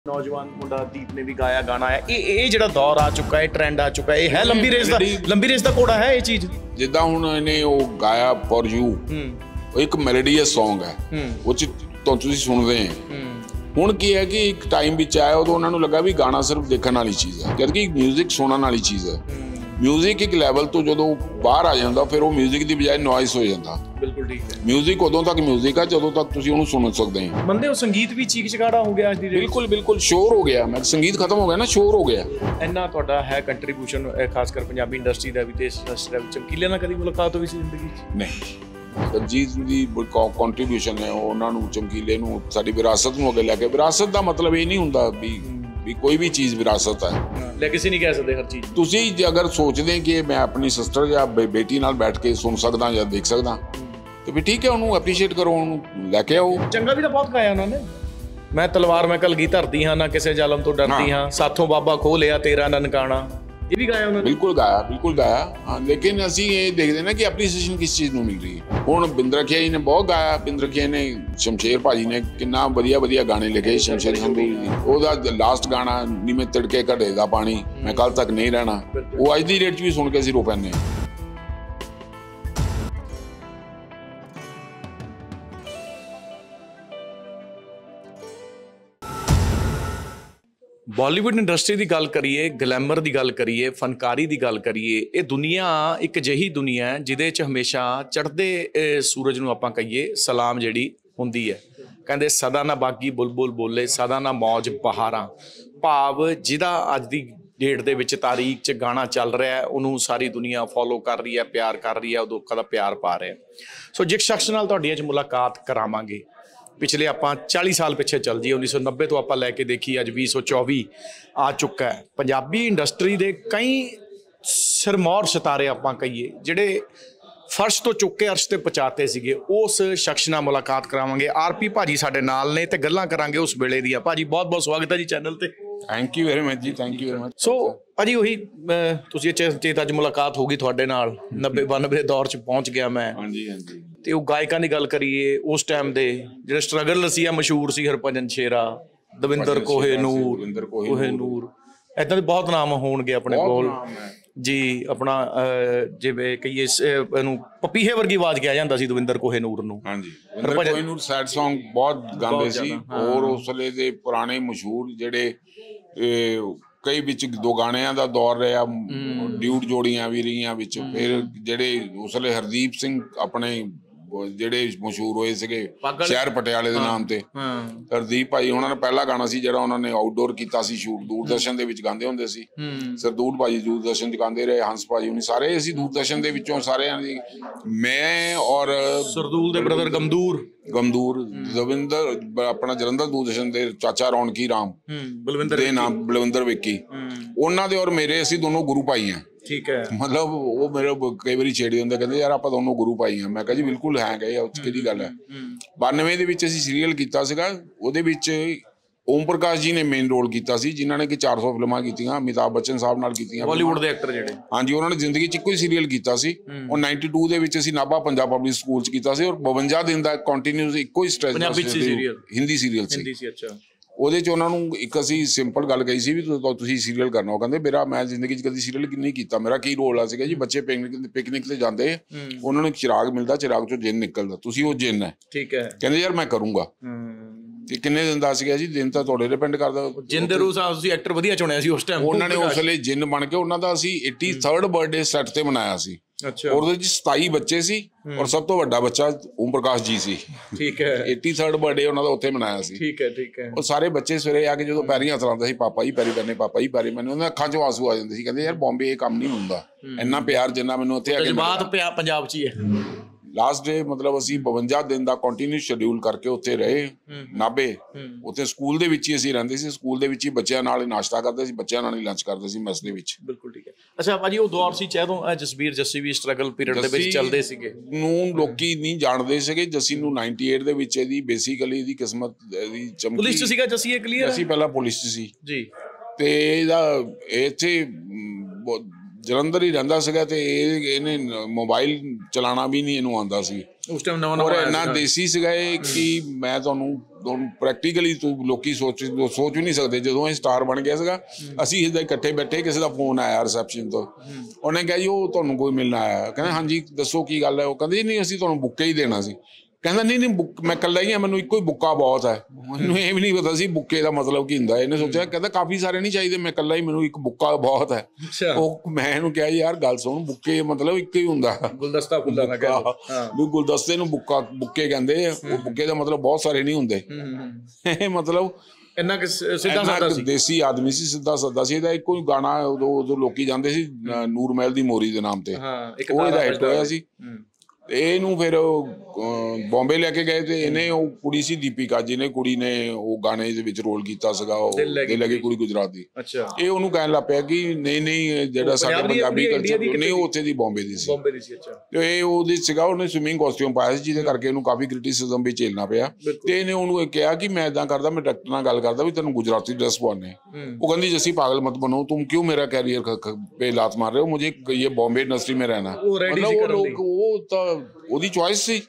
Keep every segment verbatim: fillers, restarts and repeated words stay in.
नौजवान मुंडा दीप ने भी गाया गाना है ये ये ਜਿਹੜਾ ਦੌਰ ਆ ਚੁੱਕਾ ਹੈ ट्रेंड आ चुका है है लंबी रेस ਦਾ लंबी रेस ਦਾ ਘੋੜਾ ਹੈ ਇਹ ਚੀਜ਼ ਜਿੱਦਾਂ ਹੁਣ ਇਹਨੇ ਉਹ ਗਾਇਆ ਫॉर ਯੂ ਉਹ ਇੱਕ ਮੈਲੋਡੀਅਸ Song ਹੈ ਉਹ ਚ ਤੋਂ ਤੁਸੀਂ ਸੁਣਦੇ ਹੋ ਹੁਣ ਕੀ ਹੈ ਕਿ ਇੱਕ ਟਾਈਮ ਵਿੱਚ ਆਇਆ ਉਦੋਂ ਉਹਨਾਂ ਨੂੰ ਲੱਗਾ ਵੀ ਗਾਣਾ ਸਿਰਫ ਦੇਖਣ ਵਾਲੀ ਚੀਜ਼ ਹੈ ਜਦਕਿ ਮਿਊਜ਼ਿਕ ਸੁਣਨ ਵਾਲੀ ਚੀਜ਼ ਹੈ ਮਿਊਜ਼ਿਕ ਇੱਕ ਲੈਵਲ ਤੋਂ ਜਦੋਂ ਬਾਹਰ ਆ ਜਾਂਦਾ ਫਿਰ ਉਹ ਮਿਊਜ਼ਿਕ ਦੀ ਬਜਾਏ ਨੋਇਸ ਹੋ ਜਾਂਦਾ ਬਿਲਕੁਲ ਠੀਕ ਹੈ ਮਿਊਜ਼ਿਕ ਉਦੋਂ ਤੱਕ ਮਿਊਜ਼ਿਕ ਆ ਜਦੋਂ ਤੱਕ ਤੁਸੀਂ ਉਹਨੂੰ ਸੁਣ ਸਕਦੇ ਹੋ ਮੰਨਦੇ ਹੋ ਸੰਗੀਤ ਵੀ ਚੀਕ ਚਿਕਾੜਾ ਹੋ ਗਿਆ ਅੱਜ ਦੀ ਬਿਲਕੁਲ ਬਿਲਕੁਲ ਸ਼ੋਰ ਹੋ ਗਿਆ ਮੈਂ ਸੰਗੀਤ ਖਤਮ ਹੋ ਗਿਆ ਨਾ ਸ਼ੋਰ ਹੋ ਗਿਆ ਇੰਨਾ ਤੁਹਾਡਾ ਹੈ ਕੰਟਰੀਬਿਊਸ਼ਨ ਖਾਸ ਕਰ ਪੰਜਾਬੀ ਇੰਡਸਟਰੀ ਦਾ ਵੀ ਤੇ ਇਸ ਇੰਡਸਟਰੀ ਦਾ ਵੀ ਚਮਕੀਲੇ ਨਾਲ ਕਦੀ ਮੁਲਾਕਾਤ ਹੋਈ ਸੀ ਜ਼ਿੰਦਗੀ 'ਚ ਨਹੀਂ ਦਲਜੀਤ ਦੀ ਕੰਟਰੀਬਿਊਸ਼ਨ ਹੈ ਉਹਨਾਂ ਨੂੰ ਚਮਕੀਲੇ ਨੂੰ ਸਾਡੀ ਵਿਰਾਸਤ ਨੂੰ ਅੱਗੇ ਲੈ ਕੇ ਵਿਰਾਸਤ ਦਾ ਮਤਲਬ ਇਹ ਨਹੀਂ ਹੁੰਦਾ ਵੀ ਵੀ ਕੋਈ ਵੀ ਚੀਜ਼ ਵਿਰਾਸਤ ਹੈ ਲੈਗੇਸੀ ਨਹੀਂ ਕਹਿ ਸਕਦੇ ਹਰ ਚੀਜ਼ ਤੁਸੀਂ ਜੇ ਅਗਰ ਸੋਚਦੇ ਕਿ ਮੈਂ ਆਪਣੀ ਸਿਸਟਰ ਜਾਂ ਬੇਟੀ ਨਾਲ ਬੈਠ ਕੇ ਸੁਣ ਸਕਦਾ ਜਾਂ ਦੇਖ ਸਕਦਾ ਤੇ ਵੀ ਠੀਕ ਹੈ ਉਹਨੂੰ ਐਪਰੀਸ਼ੀਏਟ ਕਰੋ ਉਹਨੂੰ ਲੈ ਕੇ ਆਓ ਚੰਗਾ ਵੀ ਤਾਂ ਬਹੁਤ ਗਾਇਆ ਉਹਨਾਂ ਨੇ ਮੈਂ ਤਲਵਾਰ ਮੈਂ ਕਲਗੀ ਧਰਦੀ ਹਾਂ ਨਾ ਕਿਸੇ ਜ਼ਾਲਮ ਤੋਂ ਡਰਦੀ ਹਾਂ ਸਾਥੋਂ ਬਾਬਾ ਖੋਹ ਲਿਆ ਤੇਰਾ ਨਨਕਾਣਾ ਇਹ ਵੀ ਗਾਇਆ ਉਹਨਾਂ ਨੇ ਬਿਲਕੁਲ ਗਾਇਆ ਬਿਲਕੁਲ ਗਾਇਆ ਹਾਂ ਲੇਕਿਨ ਅਸੀਂ ਇਹ ਦੇਖਦੇ ਨਾ ਕਿ ਐਪਰੀਸੀਏਸ਼ਨ ਕਿਸ ਚੀਜ਼ ਨੂੰ ਮਿਲ ਰਹੀ ਹੈ ਹੁਣ ਬਿੰਦਰ ਖਿਆ ਜੀ ਨੇ ਬਹੁਤ ਗਾਇਆ ਬਿੰਦਰ ਖਿਆ ਨੇ ਸ਼ਮਸ਼ੇਰ ਭਾਜੀ ਨੇ ਕਿੰਨਾ ਵਧੀਆ ਵਧੀਆ ਗਾਣੇ ਲਿਖੇ ਸ਼ਮਸ਼ੇਰ ਸੰਧੂ ਉਹਦਾ ਲਾਸਟ ਗਾਣਾ ਨੀ ਮੈਂ ਤਿੜਕੇ ਘੜੇ ਦਾ ਪਾਣੀ ਮੈਂ ਕੱਲ ਤੱਕ ਨਹੀਂ ਰਹਿਣਾ ਉਹ ਅੱਜ ਦੀ ਡੇਟ 'ਚ ਵੀ ਸੁਣ ਕੇ ਅਸੀਂ ਰੋ ਪੈਂਦੇ ਹਾਂ ਬਾਲੀਵੁੱਡ ਇੰਡਸਟਰੀ ਦੀ ਗੱਲ ਕਰੀਏ ਗਲੈਮਰ ਦੀ ਗੱਲ ਕਰੀਏ ਫਨਕਾਰੀ ਦੀ ਗੱਲ ਕਰੀਏ ਇਹ ਦੁਨੀਆ ਇੱਕ ਅਜਿਹੀ ਦੁਨੀਆ ਹੈ ਜਿਹਦੇ 'ਚ ਹਮੇਸ਼ਾ ਚੜ੍ਹਦੇ ਸੂਰਜ ਨੂੰ ਆਪਾਂ ਕਹੀਏ ਸਲਾਮ ਜਿਹੜੀ ਹੁੰਦੀ ਹੈ ਕਹਿੰਦੇ ਸਦਾ ਨਾ ਬਾਗੀ ਬੁਲਬੁਲ ਬੋਲੇ ਸਦਾ ਨਾ ਮੌਜ ਬਹਾਰਾਂ ਭਾਵ ਜਿਹਦਾ ਅੱਜ ਦੀ ਡੇਟ ਦੇ ਵਿੱਚ ਤਾਰੀਖ 'ਚ ਗਾਣਾ ਚੱਲ ਰਿਹਾ ਹੈ ਉਹਨੂੰ ਸਾਰੀ ਦੁਨੀਆ ਫੋਲੋ ਕਰ ਰਹੀ ਹੈ ਪਿਆਰ ਕਰ ਰਹੀ ਹੈ ਉਹ ਲੋਕਾਂ ਦਾ ਪਿਆਰ ਪਾ ਰਿਹਾ ਸੋ ਜਿਸ ਸ਼ਖਸ ਨਾਲ ਤੁਹਾਡੀ ਅੱਜ ਮੁਲਾਕਾਤ ਕਰਾਵਾਂਗੇ ਪਿਛਲੇ ਆਪਾਂ ਚਾਲੀ ਸਾਲ ਪਿੱਛੇ ਚੱਲ ਜਾਈਏ ਉੱਨੀ ਸੌ ਨੱਬੇ ਤੋਂ ਆਪਾਂ ਲੈ ਕੇ ਦੇਖੀਏ ਅੱਜ ਵੀਹ ਸੌ ਚੌਵੀ ਆ ਚੁੱਕਾ ਹੈ ਪੰਜਾਬੀ ਇੰਡਸਟਰੀ ਦੇ ਕਈ ਸਿਰਮੌਰ ਸਿਤਾਰੇ ਆਪਾਂ ਕਹੀਏ ਜਿਹੜੇ ਫਰਸ਼ ਤੋਂ ਚੁੱਕ ਕੇ ਅਰਸ਼ ਤੇ ਪਹੁੰਚਾਤੇ ਸੀਗੇ ਉਸ ਸ਼ਖਸ ਨਾਲ ਮੁਲਾਕਾਤ ਕਰਾਵਾਂਗੇ ਆਰਪੀ ਭਾਜੀ ਸਾਡੇ ਨਾਲ ਨੇ ਤੇ ਗੱਲਾਂ ਕਰਾਂਗੇ ਉਸ ਵੇਲੇ ਦੀਆਂ ਭਾਜੀ ਬਹੁਤ ਬਹੁਤ ਸਵਾਗਤ ਹੈ ਜੀ ਚੈਨਲ ਤੇ ਥੈਂਕ ਯੂ ਵੈਰੀ ਮਚ ਜੀ thank you very much so ਭਾਜੀ ਉਹੀ ਤੁਸੀਂ ਚੇਤ ਅੱਜ ਮੁਲਾਕਾਤ ਹੋ ਗਈ ਤੁਹਾਡੇ ਨਾਲ ਨੱਬੇ ਬਾਨਵੇਂ ਦੇ ਦੌਰ 'ਚ ਪਹੁੰਚ ਗਿਆ ਮੈਂ ਹਾਂਜੀ ਹਾਂਜੀ ਤੇ ਉਹ ਗਾਇਕਾਂ ਦੀ ਗੱਲ ਕਰੀਏ ਉਸ ਟਾਈਮ ਦੇ ਜਿਹੜੇ ਸਟਰਗਲ ਸੀ ਆ ਮਸ਼ਹੂਰ ਸੀ ਹਰਭਜਨ ਛੇਰਾ ਦਵਿੰਦਰ ਕੋਹੇਨੂਰ ਕੋਹੇਨੂਰ ਏਦਾਂ ਦੇ ਬਹੁਤ ਨਾਮ ਹੋਣਗੇ ਆਪਣੇ ਕੋਲ ਜੀ ਆਪਣਾ ਜਿਵੇਂ ਕਹੀਏ ਇਹਨੂੰ ਪਪੀਹੇ ਵਰਗੀ ਆਵਾਜ਼ ਕਿਹਾ ਜਾਂਦਾ ਸੀ ਦਵਿੰਦਰ ਕੋਹੇਨੂਰ ਨੂੰ ਹਾਂਜੀ ਦਵਿੰਦਰ ਕੋਹੇਨੂਰ ਸੈਡ Song ਬਹੁਤ ਗਾਉਂਦੇ ਸੀ ਔਰ ਉਸ ਵੇਲੇ ਦੇ ਪੁਰਾਣੇ ਮਸ਼ਹੂਰ ਜਿਹੜੇ ਕਈ ਵਿੱਚ ਦੋ ਗਾਣਿਆਂ ਦਾ ਦੌਰ ਰਿਹਾ ਡਿਊਟ ਜੋੜੀਆਂ ਵੀ ਰਹੀਆਂ ਵਿੱਚ ਫਿਰ ਜਿਹੜੇ ਉਸ ਵੇਲੇ ਹਰਦੀਪ ਸਿੰਘ ਆਪਣੇ ਜਿਹੜੇ ਮਸ਼ਹੂਰ ਹੋਏ ਸੀਗੇ ਸ਼ਹਿਰ ਪਟਿਆਲੇ ਦੇ ਨਾਮ ਤੇ ਹਰਦੀਪ ਭਾਈ ਉਹਨਾਂ ਨੇ ਪਹਿਲਾ ਗਾਣਾ ਸੀ ਜਿਹੜਾ ਉਹਨਾਂ ਨੇ ਆਊਟਡੋਰ ਕੀਤਾ ਸੀ ਸ਼ੂਟ ਦੂਰਦਰਸ਼ਨ ਦੇ ਵਿੱਚ ਗਾਉਂਦੇ ਹੁੰਦੇ ਸੀ ਸਰਦੂਲ ਭਾਜੀ ਦੂਰਦਰਸ਼ਨ 'ਚ ਗਾਉਂਦੇ ਰਹੇ ਹੰਸ ਭਾਜੀ ਉਹਨੇ ਸਾਰੇ ਅਸੀਂ ਦੂਰਦਰਸ਼ਨ ਦੇ ਵਿੱਚੋਂ ਸਾਰਿਆਂ ਦੀ ਮੈਂ ਔਰ ਸਰਦੂਲ ਦੇ ਬ੍ਰਦਰ ਗਮਦੂਰ ਗਮਦੂਰ ਦਵਿੰਦਰ ਆਪਣਾ ਜਲੰਧਰ ਦੂਰਦਰਸ਼ਨ ਦੇ ਚਾਚਾ ਰੌਣਕੀ ਰਾਮ ਬਲਵਿੰਦਰ ਦੇ ਨਾਮ ਬਲਵਿੰਦਰ ਵਿੱਕੀ ਉਹਨਾਂ ਦੇ ਔਰ ਮੇਰੇ ਅਸੀਂ ਦੋਨੋਂ ਗੁਰੂ ਭਾਈ ਹਾਂ ਠੀਕ ਹੈ ਮਤਲਬ ਉਹ ਮੇਰੇ ਕਈ ਵਾਰੀ ਛੇੜੀ ਹੁੰਦੇ ਕਹਿੰਦੇ ਯਾਰ ਆਪਾਂ ਦੋਨੋਂ ਗੁਰੂ ਭਾਈ ਹਾਂ ਮੈਂ ਕਿਹਾ ਜੀ ਬਿਲਕੁਲ ਹੈ ਗਏ ਉਹ 'ਚ ਕਿਹੜੀ ਗੱਲ ਹੈ ਬਾਨਵੇਂ ਦੇ ਵਿੱਚ ਅਸੀਂ ਸੀਰੀਅਲ ਕੀਤਾ ਸੀਗਾ ਉਹਦੇ ਵਿੱਚ ਓਮ ਪ੍ਰਕਾਸ਼ ਜੀ ਨੇ ਮੇਨ ਰੋਲ ਕੀਤਾ ਸੀ ਜਿਨ੍ਹਾਂ ਨੇ ਕਿ ਚਾਰ ਸੌ ਫਿਲਮਾਂ ਕੀਤੀਆਂ ਅਮਿਤਾਭ ਬੱਚਨ ਸਾਹਿਬ ਨਾਲ ਕੀਤੀਆਂ ਬਾਲੀਵੁੱਡ ਦੇ ਐਕਟਰ ਜਿਹੜੇ ਹਾਂਜੀ ਉਹਨਾਂ ਨੇ ਜ਼ਿੰਦਗੀ 'ਚ ਇੱਕੋ ਹੀ ਸੀਰੀਅਲ ਕੀਤਾ ਸੀ ਉਹ ਨਾਈਨਟੀ ਟੂ ਦੇ ਵਿੱਚ ਅਸੀਂ ਨਾਭਾ ਪੰਜਾਬ ਪਬਲਿਕ ਸਕੂਲ 'ਚ ਕੀਤਾ ਸੀ ਔਰ ਬਵੰਜਾ ਦਿਨ ਦਾ ਕੰਟੀਨਿਊਸ ਇੱਕੋ ਹੀ ਸਟ੍ਰੈਚ ਹਿੰਦੀ ਸੀਰੀਅਲ ਸੀ ਅੱਛਾ ਉਹਦੇ 'ਚ ਉਹਨਾਂ ਨੂੰ ਇੱਕ ਅਸੀਂ ਸਿੰਪਲ ਗੱਲ ਕਹੀ ਸੀ ਵੀ ਤੁਸੀਂ ਸੀਰੀਅਲ ਕਰਨਾ ਉਹ ਕਹਿੰਦੇ ਮੇਰਾ ਮੈਂ ਜ਼ਿੰਦਗੀ 'ਚ ਕਦੀ ਸੀਰੀਅਲ ਨਹੀਂ ਕੀਤਾ ਮੇਰਾ ਕੀ ਰੋਲ ਆ ਸੀਗਾ ਜੀ ਬੱਚੇ ਪਿਕਨਿਕ ਪਿਕਨਿਕ ਤੇ ਜਾਂਦੇ ਉਹਨਾਂ ਨੂੰ ਇੱਕ ਚਿਰਾਗ ਮਿਲਦਾ ਚਿਰਾਗ 'ਚੋਂ ਜਿੰਨ ਨਿਕਲਦਾ ਤੁਸੀਂ ਉਹ ਜਿੰਨ ਹੈ ਠੀਕ ਹੈ ਕਹਿੰਦੇ ਯਾਰ ਮੈਂ ਕਰੂੰਗਾ ਤੇ ਕਿੰਨੇ ਦਿਨ ਦਾ ਸੀਗਾ ਜੀ ਦਿਨ ਤਾਂ ਤੁਹਾਡੇ ਡਿਪੈਂਡ ਕਰਦਾ ਜਿੰਨ ਦੇ ਰੂਸ ਤੁਸੀਂ ਐਕਟਰ ਵਧੀਆ ਚੁਣਿਆ ਸੀ ਉਸ ਟਾਈਮ ਉਹਨਾਂ ਨੇ ਉਸ ਵੇਲੇ ਜਿੰਨ ਬਣ ਕੇ ਉਹਨਾਂ ਦਾ ਅਸੀਂ ਏਟੀ-ਥਰਡ ਬਰਥਡੇ ਸੈੱਟ ਤੇ ਮਨਾਇਆ ਸੀ ਉਹਦੇ ਵਿੱਚ ਸਤਾਈ ਬੱਚੇ ਸੀ ਔਰ ਸਭ ਤੋਂ ਵੱਡਾ ਬੱਚਾ ਓਮ ਪ੍ਰਕਾਸ਼ ਜੀ ਸੀ ਠੀਕ ਹੈ ਏਟੀ-ਥਰਡ ਬਰਥਡੇ ਉਹਨਾਂ ਦਾ ਉੱਥੇ ਮਨਾਇਆ ਸੀ ਠੀਕ ਹੈ ਠੀਕ ਹੈ ਉਹ ਸਾਰੇ ਬੱਚੇ ਸਵੇਰੇ ਆ ਕੇ ਜਦੋਂ ਪੈਰੀਂ ਹੱਥ ਲਾਉਂਦੇ ਸੀ ਪਾਪਾ ਜੀ ਪੈਰੀ ਪੈਣੇ ਪਾਪਾ ਜੀ ਪੈਰੀ ਪੈਣੇ ਉਹਨਾਂ ਅੱਖਾਂ 'ਚੋਂ ਆਂਸੂ ਆ ਜਾਂਦੇ ਸੀ ਕਹਿੰਦੇ ਯਾਰ ਬੰਬੇ ਇਹ ਕੰਮ ਨਹੀਂ ਹੁੰਦਾ ਇੰਨਾ ਪਿਆਰ ਜਿੰਨਾ ਮੈਨੂੰ ਉੱਥੇ ਆ ਕੇ ਬਾਤ ਪੰਜਾਬ 'ਚ ਹੀ ਹੈ ਲਾਸਟ ਡੇ ਮਤਲਬ ਅਸੀਂ ਬਵੰਜਾ ਦਿਨ ਦਾ ਕੰਟੀਨਿਊਸ ਸ਼ਡਿਊਲ ਕਰਕੇ ਉੱਥੇ ਰਹੇ ਨਾਭੇ ਉੱਥੇ ਸਕੂਲ ਦੇ ਵਿੱਚ ਹੀ ਅਸੀਂ ਰਹਿੰਦੇ ਸੀ ਸਕੂਲ ਦੇ ਵਿੱਚ ਹੀ ਬੱਚਿਆਂ ਨਾਲ ਹੀ ਨਾਸ਼ਤਾ ਕਰਦੇ ਸੀ ਬੱਚਿਆਂ ਨਾਲ ਹੀ ਲੰਚ ਕਰਦੇ ਸੀ ਮੈਸ ਦੇ ਵਿੱਚ ਬਿਲਕੁਲ ਠੀਕ ਹੈ ਅੱਛਾ ਭਾਜੀ ਉਹ ਦੌਰ ਸੀ ਚਾਹੇ ਜਸਬੀਰ ਜੱਸੀ ਵੀ ਸਟਰਗਲ ਪੀਰੀਅਡ ਦੇ ਵਿੱਚ ਚੱਲਦੇ ਸੀਗੇ ਨੂੰ ਲੋਕੀ ਨਹੀਂ ਜਾਣਦੇ ਸੀਗੇ ਜੱਸੀ ਨੂੰ ਨਾਈਨਟੀ ਏਟ ਦੇ ਵਿੱਚ ਇਹਦੀ ਬੇਸਿਕਲੀ ਇਹਦੀ ਕਿਸਮਤ ਇਹਦੀ ਚਮਕੀ ਪੁਲਿਸ 'ਚ ਸੀਗਾ ਜੱਸੀ ਇਹ ਕਲੀਅਰ ਅਸੀਂ ਪਹਿਲਾਂ ਪੁਲਿਸ 'ਚ ਸੀ ਜੀ ਤੇ ਇਹਦਾ ਇੱਥੇ ਜਲੰਧਰ ਹੀ ਰਹਿੰਦਾ ਸੀਗਾ ਤੇ ਇਹ ਇਹਨੇ ਮੋਬਾਈਲ ਚਲਾਉਣਾ ਵੀ ਨਹੀਂ ਇਹਨੂੰ ਆਉਂਦਾ ਸੀ ਉਸ ਟਾਈਮ ਨਵਾਂ ਨਵਾਂ ਇੰਨਾ ਦੇਸੀ ਸੀਗਾ ਇਹ ਕਿ ਮੈਂ ਤੁਹਾਨੂੰ ਪ੍ਰੈਕਟੀਕਲੀ ਤੂੰ ਲੋਕੀ ਸੋਚ ਸੋਚ ਵੀ ਨਹੀਂ ਸਕਦੇ। ਜਦੋਂ ਇਹ ਸਟਾਰ ਬਣ ਗਿਆ ਸੀਗਾ ਅਸੀਂ ਇਸਦਾ ਇਕੱਠੇ ਬੈਠੇ, ਕਿਸੇ ਦਾ ਫੋਨ ਆਇਆ ਰਿਸੈਪਸ਼ਨ ਤੋਂ, ਉਹਨੇ ਕਿਹਾ ਜੀ ਉਹ ਤੁਹਾਨੂੰ ਕੋਈ ਮਿਲਣ ਆਇਆ। ਕਹਿੰਦਾ ਹਾਂਜੀ ਦੱਸੋ ਕੀ ਗੱਲ ਹੈ। ਉਹ ਕਹਿੰਦੇ ਨਹੀਂ ਅਸੀਂ ਤੁਹਾਨੂੰ ਬੁੱਕੇ ਹੀ ਦੇਣਾ ਸੀ। ਕਹਿੰਦਾ ਨਹੀਂ ਨਹੀਂ ਬੁੱਕ ਮੈਂ ਇਕੱਲਾ ਹੀ ਹਾਂ, ਮੈਨੂੰ ਇੱਕੋ ਹੀ ਬੁੱਕਾ ਬਹੁਤ ਹੈ। ਮੈਨੂੰ ਇਹ ਵੀ ਨਹੀਂ ਪਤਾ ਸੀ ਬੁੱਕੇ ਦਾ ਮਤਲਬ ਕੀ ਹੁੰਦਾ। ਇਹਨੇ ਸੋਚਿਆ ਕਹਿੰਦਾ ਕਾਫੀ ਸਾਰੇ ਨਹੀਂ ਚਾਹੀਦੇ, ਮੈਂ ਇਕੱਲਾ ਹੀ, ਮੈਨੂੰ ਇੱਕ ਬੁੱਕਾ ਬਹੁਤ ਹੈ। ਉਹ ਮੈਂ ਇਹਨੂੰ ਕਿਹਾ ਯਾਰ ਗੱਲ ਸੁਣ, ਬੁੱਕੇ ਮਤਲਬ ਇੱਕ ਹੀ ਹੁੰਦਾ, ਗੁਲਦਸਤਾ ਫੁੱਲਾਂ ਦਾ ਵੀ ਗੁਲਦਸਤੇ ਨੂੰ ਬੁੱਕਾ ਬੁੱਕੇ ਕਹਿੰਦੇ ਆ। ਉਹ ਬੁੱਕੇ ਦਾ ਮਤਲਬ ਬਹੁਤ ਸਾਰੇ ਨਹੀਂ ਹੁੰਦੇ। ਇਹ ਮਤਲਮ ਇੰਨਾ ਸਿੱਧਾ ਸਾਦਾ ਸੀ, ਦੇਸੀ ਆਦਮੀ ਸੀ, ਸਿੱਧਾ ਸਾਦਾ ਸੀ। ਇਹਦਾ ਇੱਕੋ ਹੀ ਗਾਣਾ ਉਦੋਂ ਉਦੋਂ ਲੋਕੀ ਜਾਂਦੇ ਸੀ ਨੂਰ ਮਹਿਲ ਦੀ ਮੋਰੀ ਦੇ ਨਾਮ ਤੇ, ਉਹ ਇਹਦਾ ਹਿੱਟ ਹੋਇਆ ਸੀ। ਇਹਨੂੰ ਫਿਰ ਬੰਬੇ ਲੈ ਕੇ ਗਏ ਤੇ ਇਹਨੇ, ਉਹ ਕੁੜੀ ਸੀ ਦੀਪਿਕਾ ਜਿਹਨੇ ਕੁੜੀ ਨੇ ਉਹ ਗਾਣੇ ਦੇ ਵਿੱਚ ਰੋਲ ਕੀਤਾ ਸੀਗਾ, ਉਹ ਦਿਲ ਲੱਗੀ ਕੁੜੀ ਗੁਜਰਾਤ ਦੀ। ਇਹ ਉਹਨੂੰ ਕਹਿਣ ਲੱਗ ਪਿਆ ਕਿ ਨਹੀਂ ਨਹੀਂ ਜਿਹੜਾ ਸਾਡਾ ਪੰਜਾਬੀ ਕਲਚਰ ਨਹੀਂ, ਉਹ ਉੱਥੇ ਦੀ ਬੰਬੇ ਦੀ ਸੀ। ਤੇ ਇਹ ਉਹਦੇ ਸੀਗਾ, ਉਹਨੇ ਸਵਿਮਿੰਗ ਕਾਸਟਿਊਮ ਪਾਇਆ ਸੀ, ਜਿਹਦੇ ਕਰਕੇ ਇਹਨੂੰ ਕਾਫੀ ਕ੍ਰਿਟਿਸਿਜ਼ਮ ਵੀ ਝੇਲਣਾ ਪਿਆ। ਤੇ ਇਹਨੇ ਉਹਨੂੰ ਕਿਹਾ ਕਿ ਮੈਂ ਏਦਾਂ ਕਰਦਾ, ਮੈਂ ਡਾਕਟਰ ਨਾਲ ਗੱਲ ਕਰਦਾ ਵੀ ਤੈਨੂੰ ਗੁਜਰਾਤੀ ਡਰੈਸ ਪਵਾਨੇ। ਉਹ ਕਹਿੰਦੀ ਜੱਸੀ ਪਾਗਲ ਮਤ ਬनो, तुम क्यों मेरा कैरियर पे लात मार रहे हो, मुझे ये बॉम्बे इंडस्ट्री में रहना। मतलब वो लोग वो तो ਉਹਦੀ ਚੋਇਸ ਸੀ।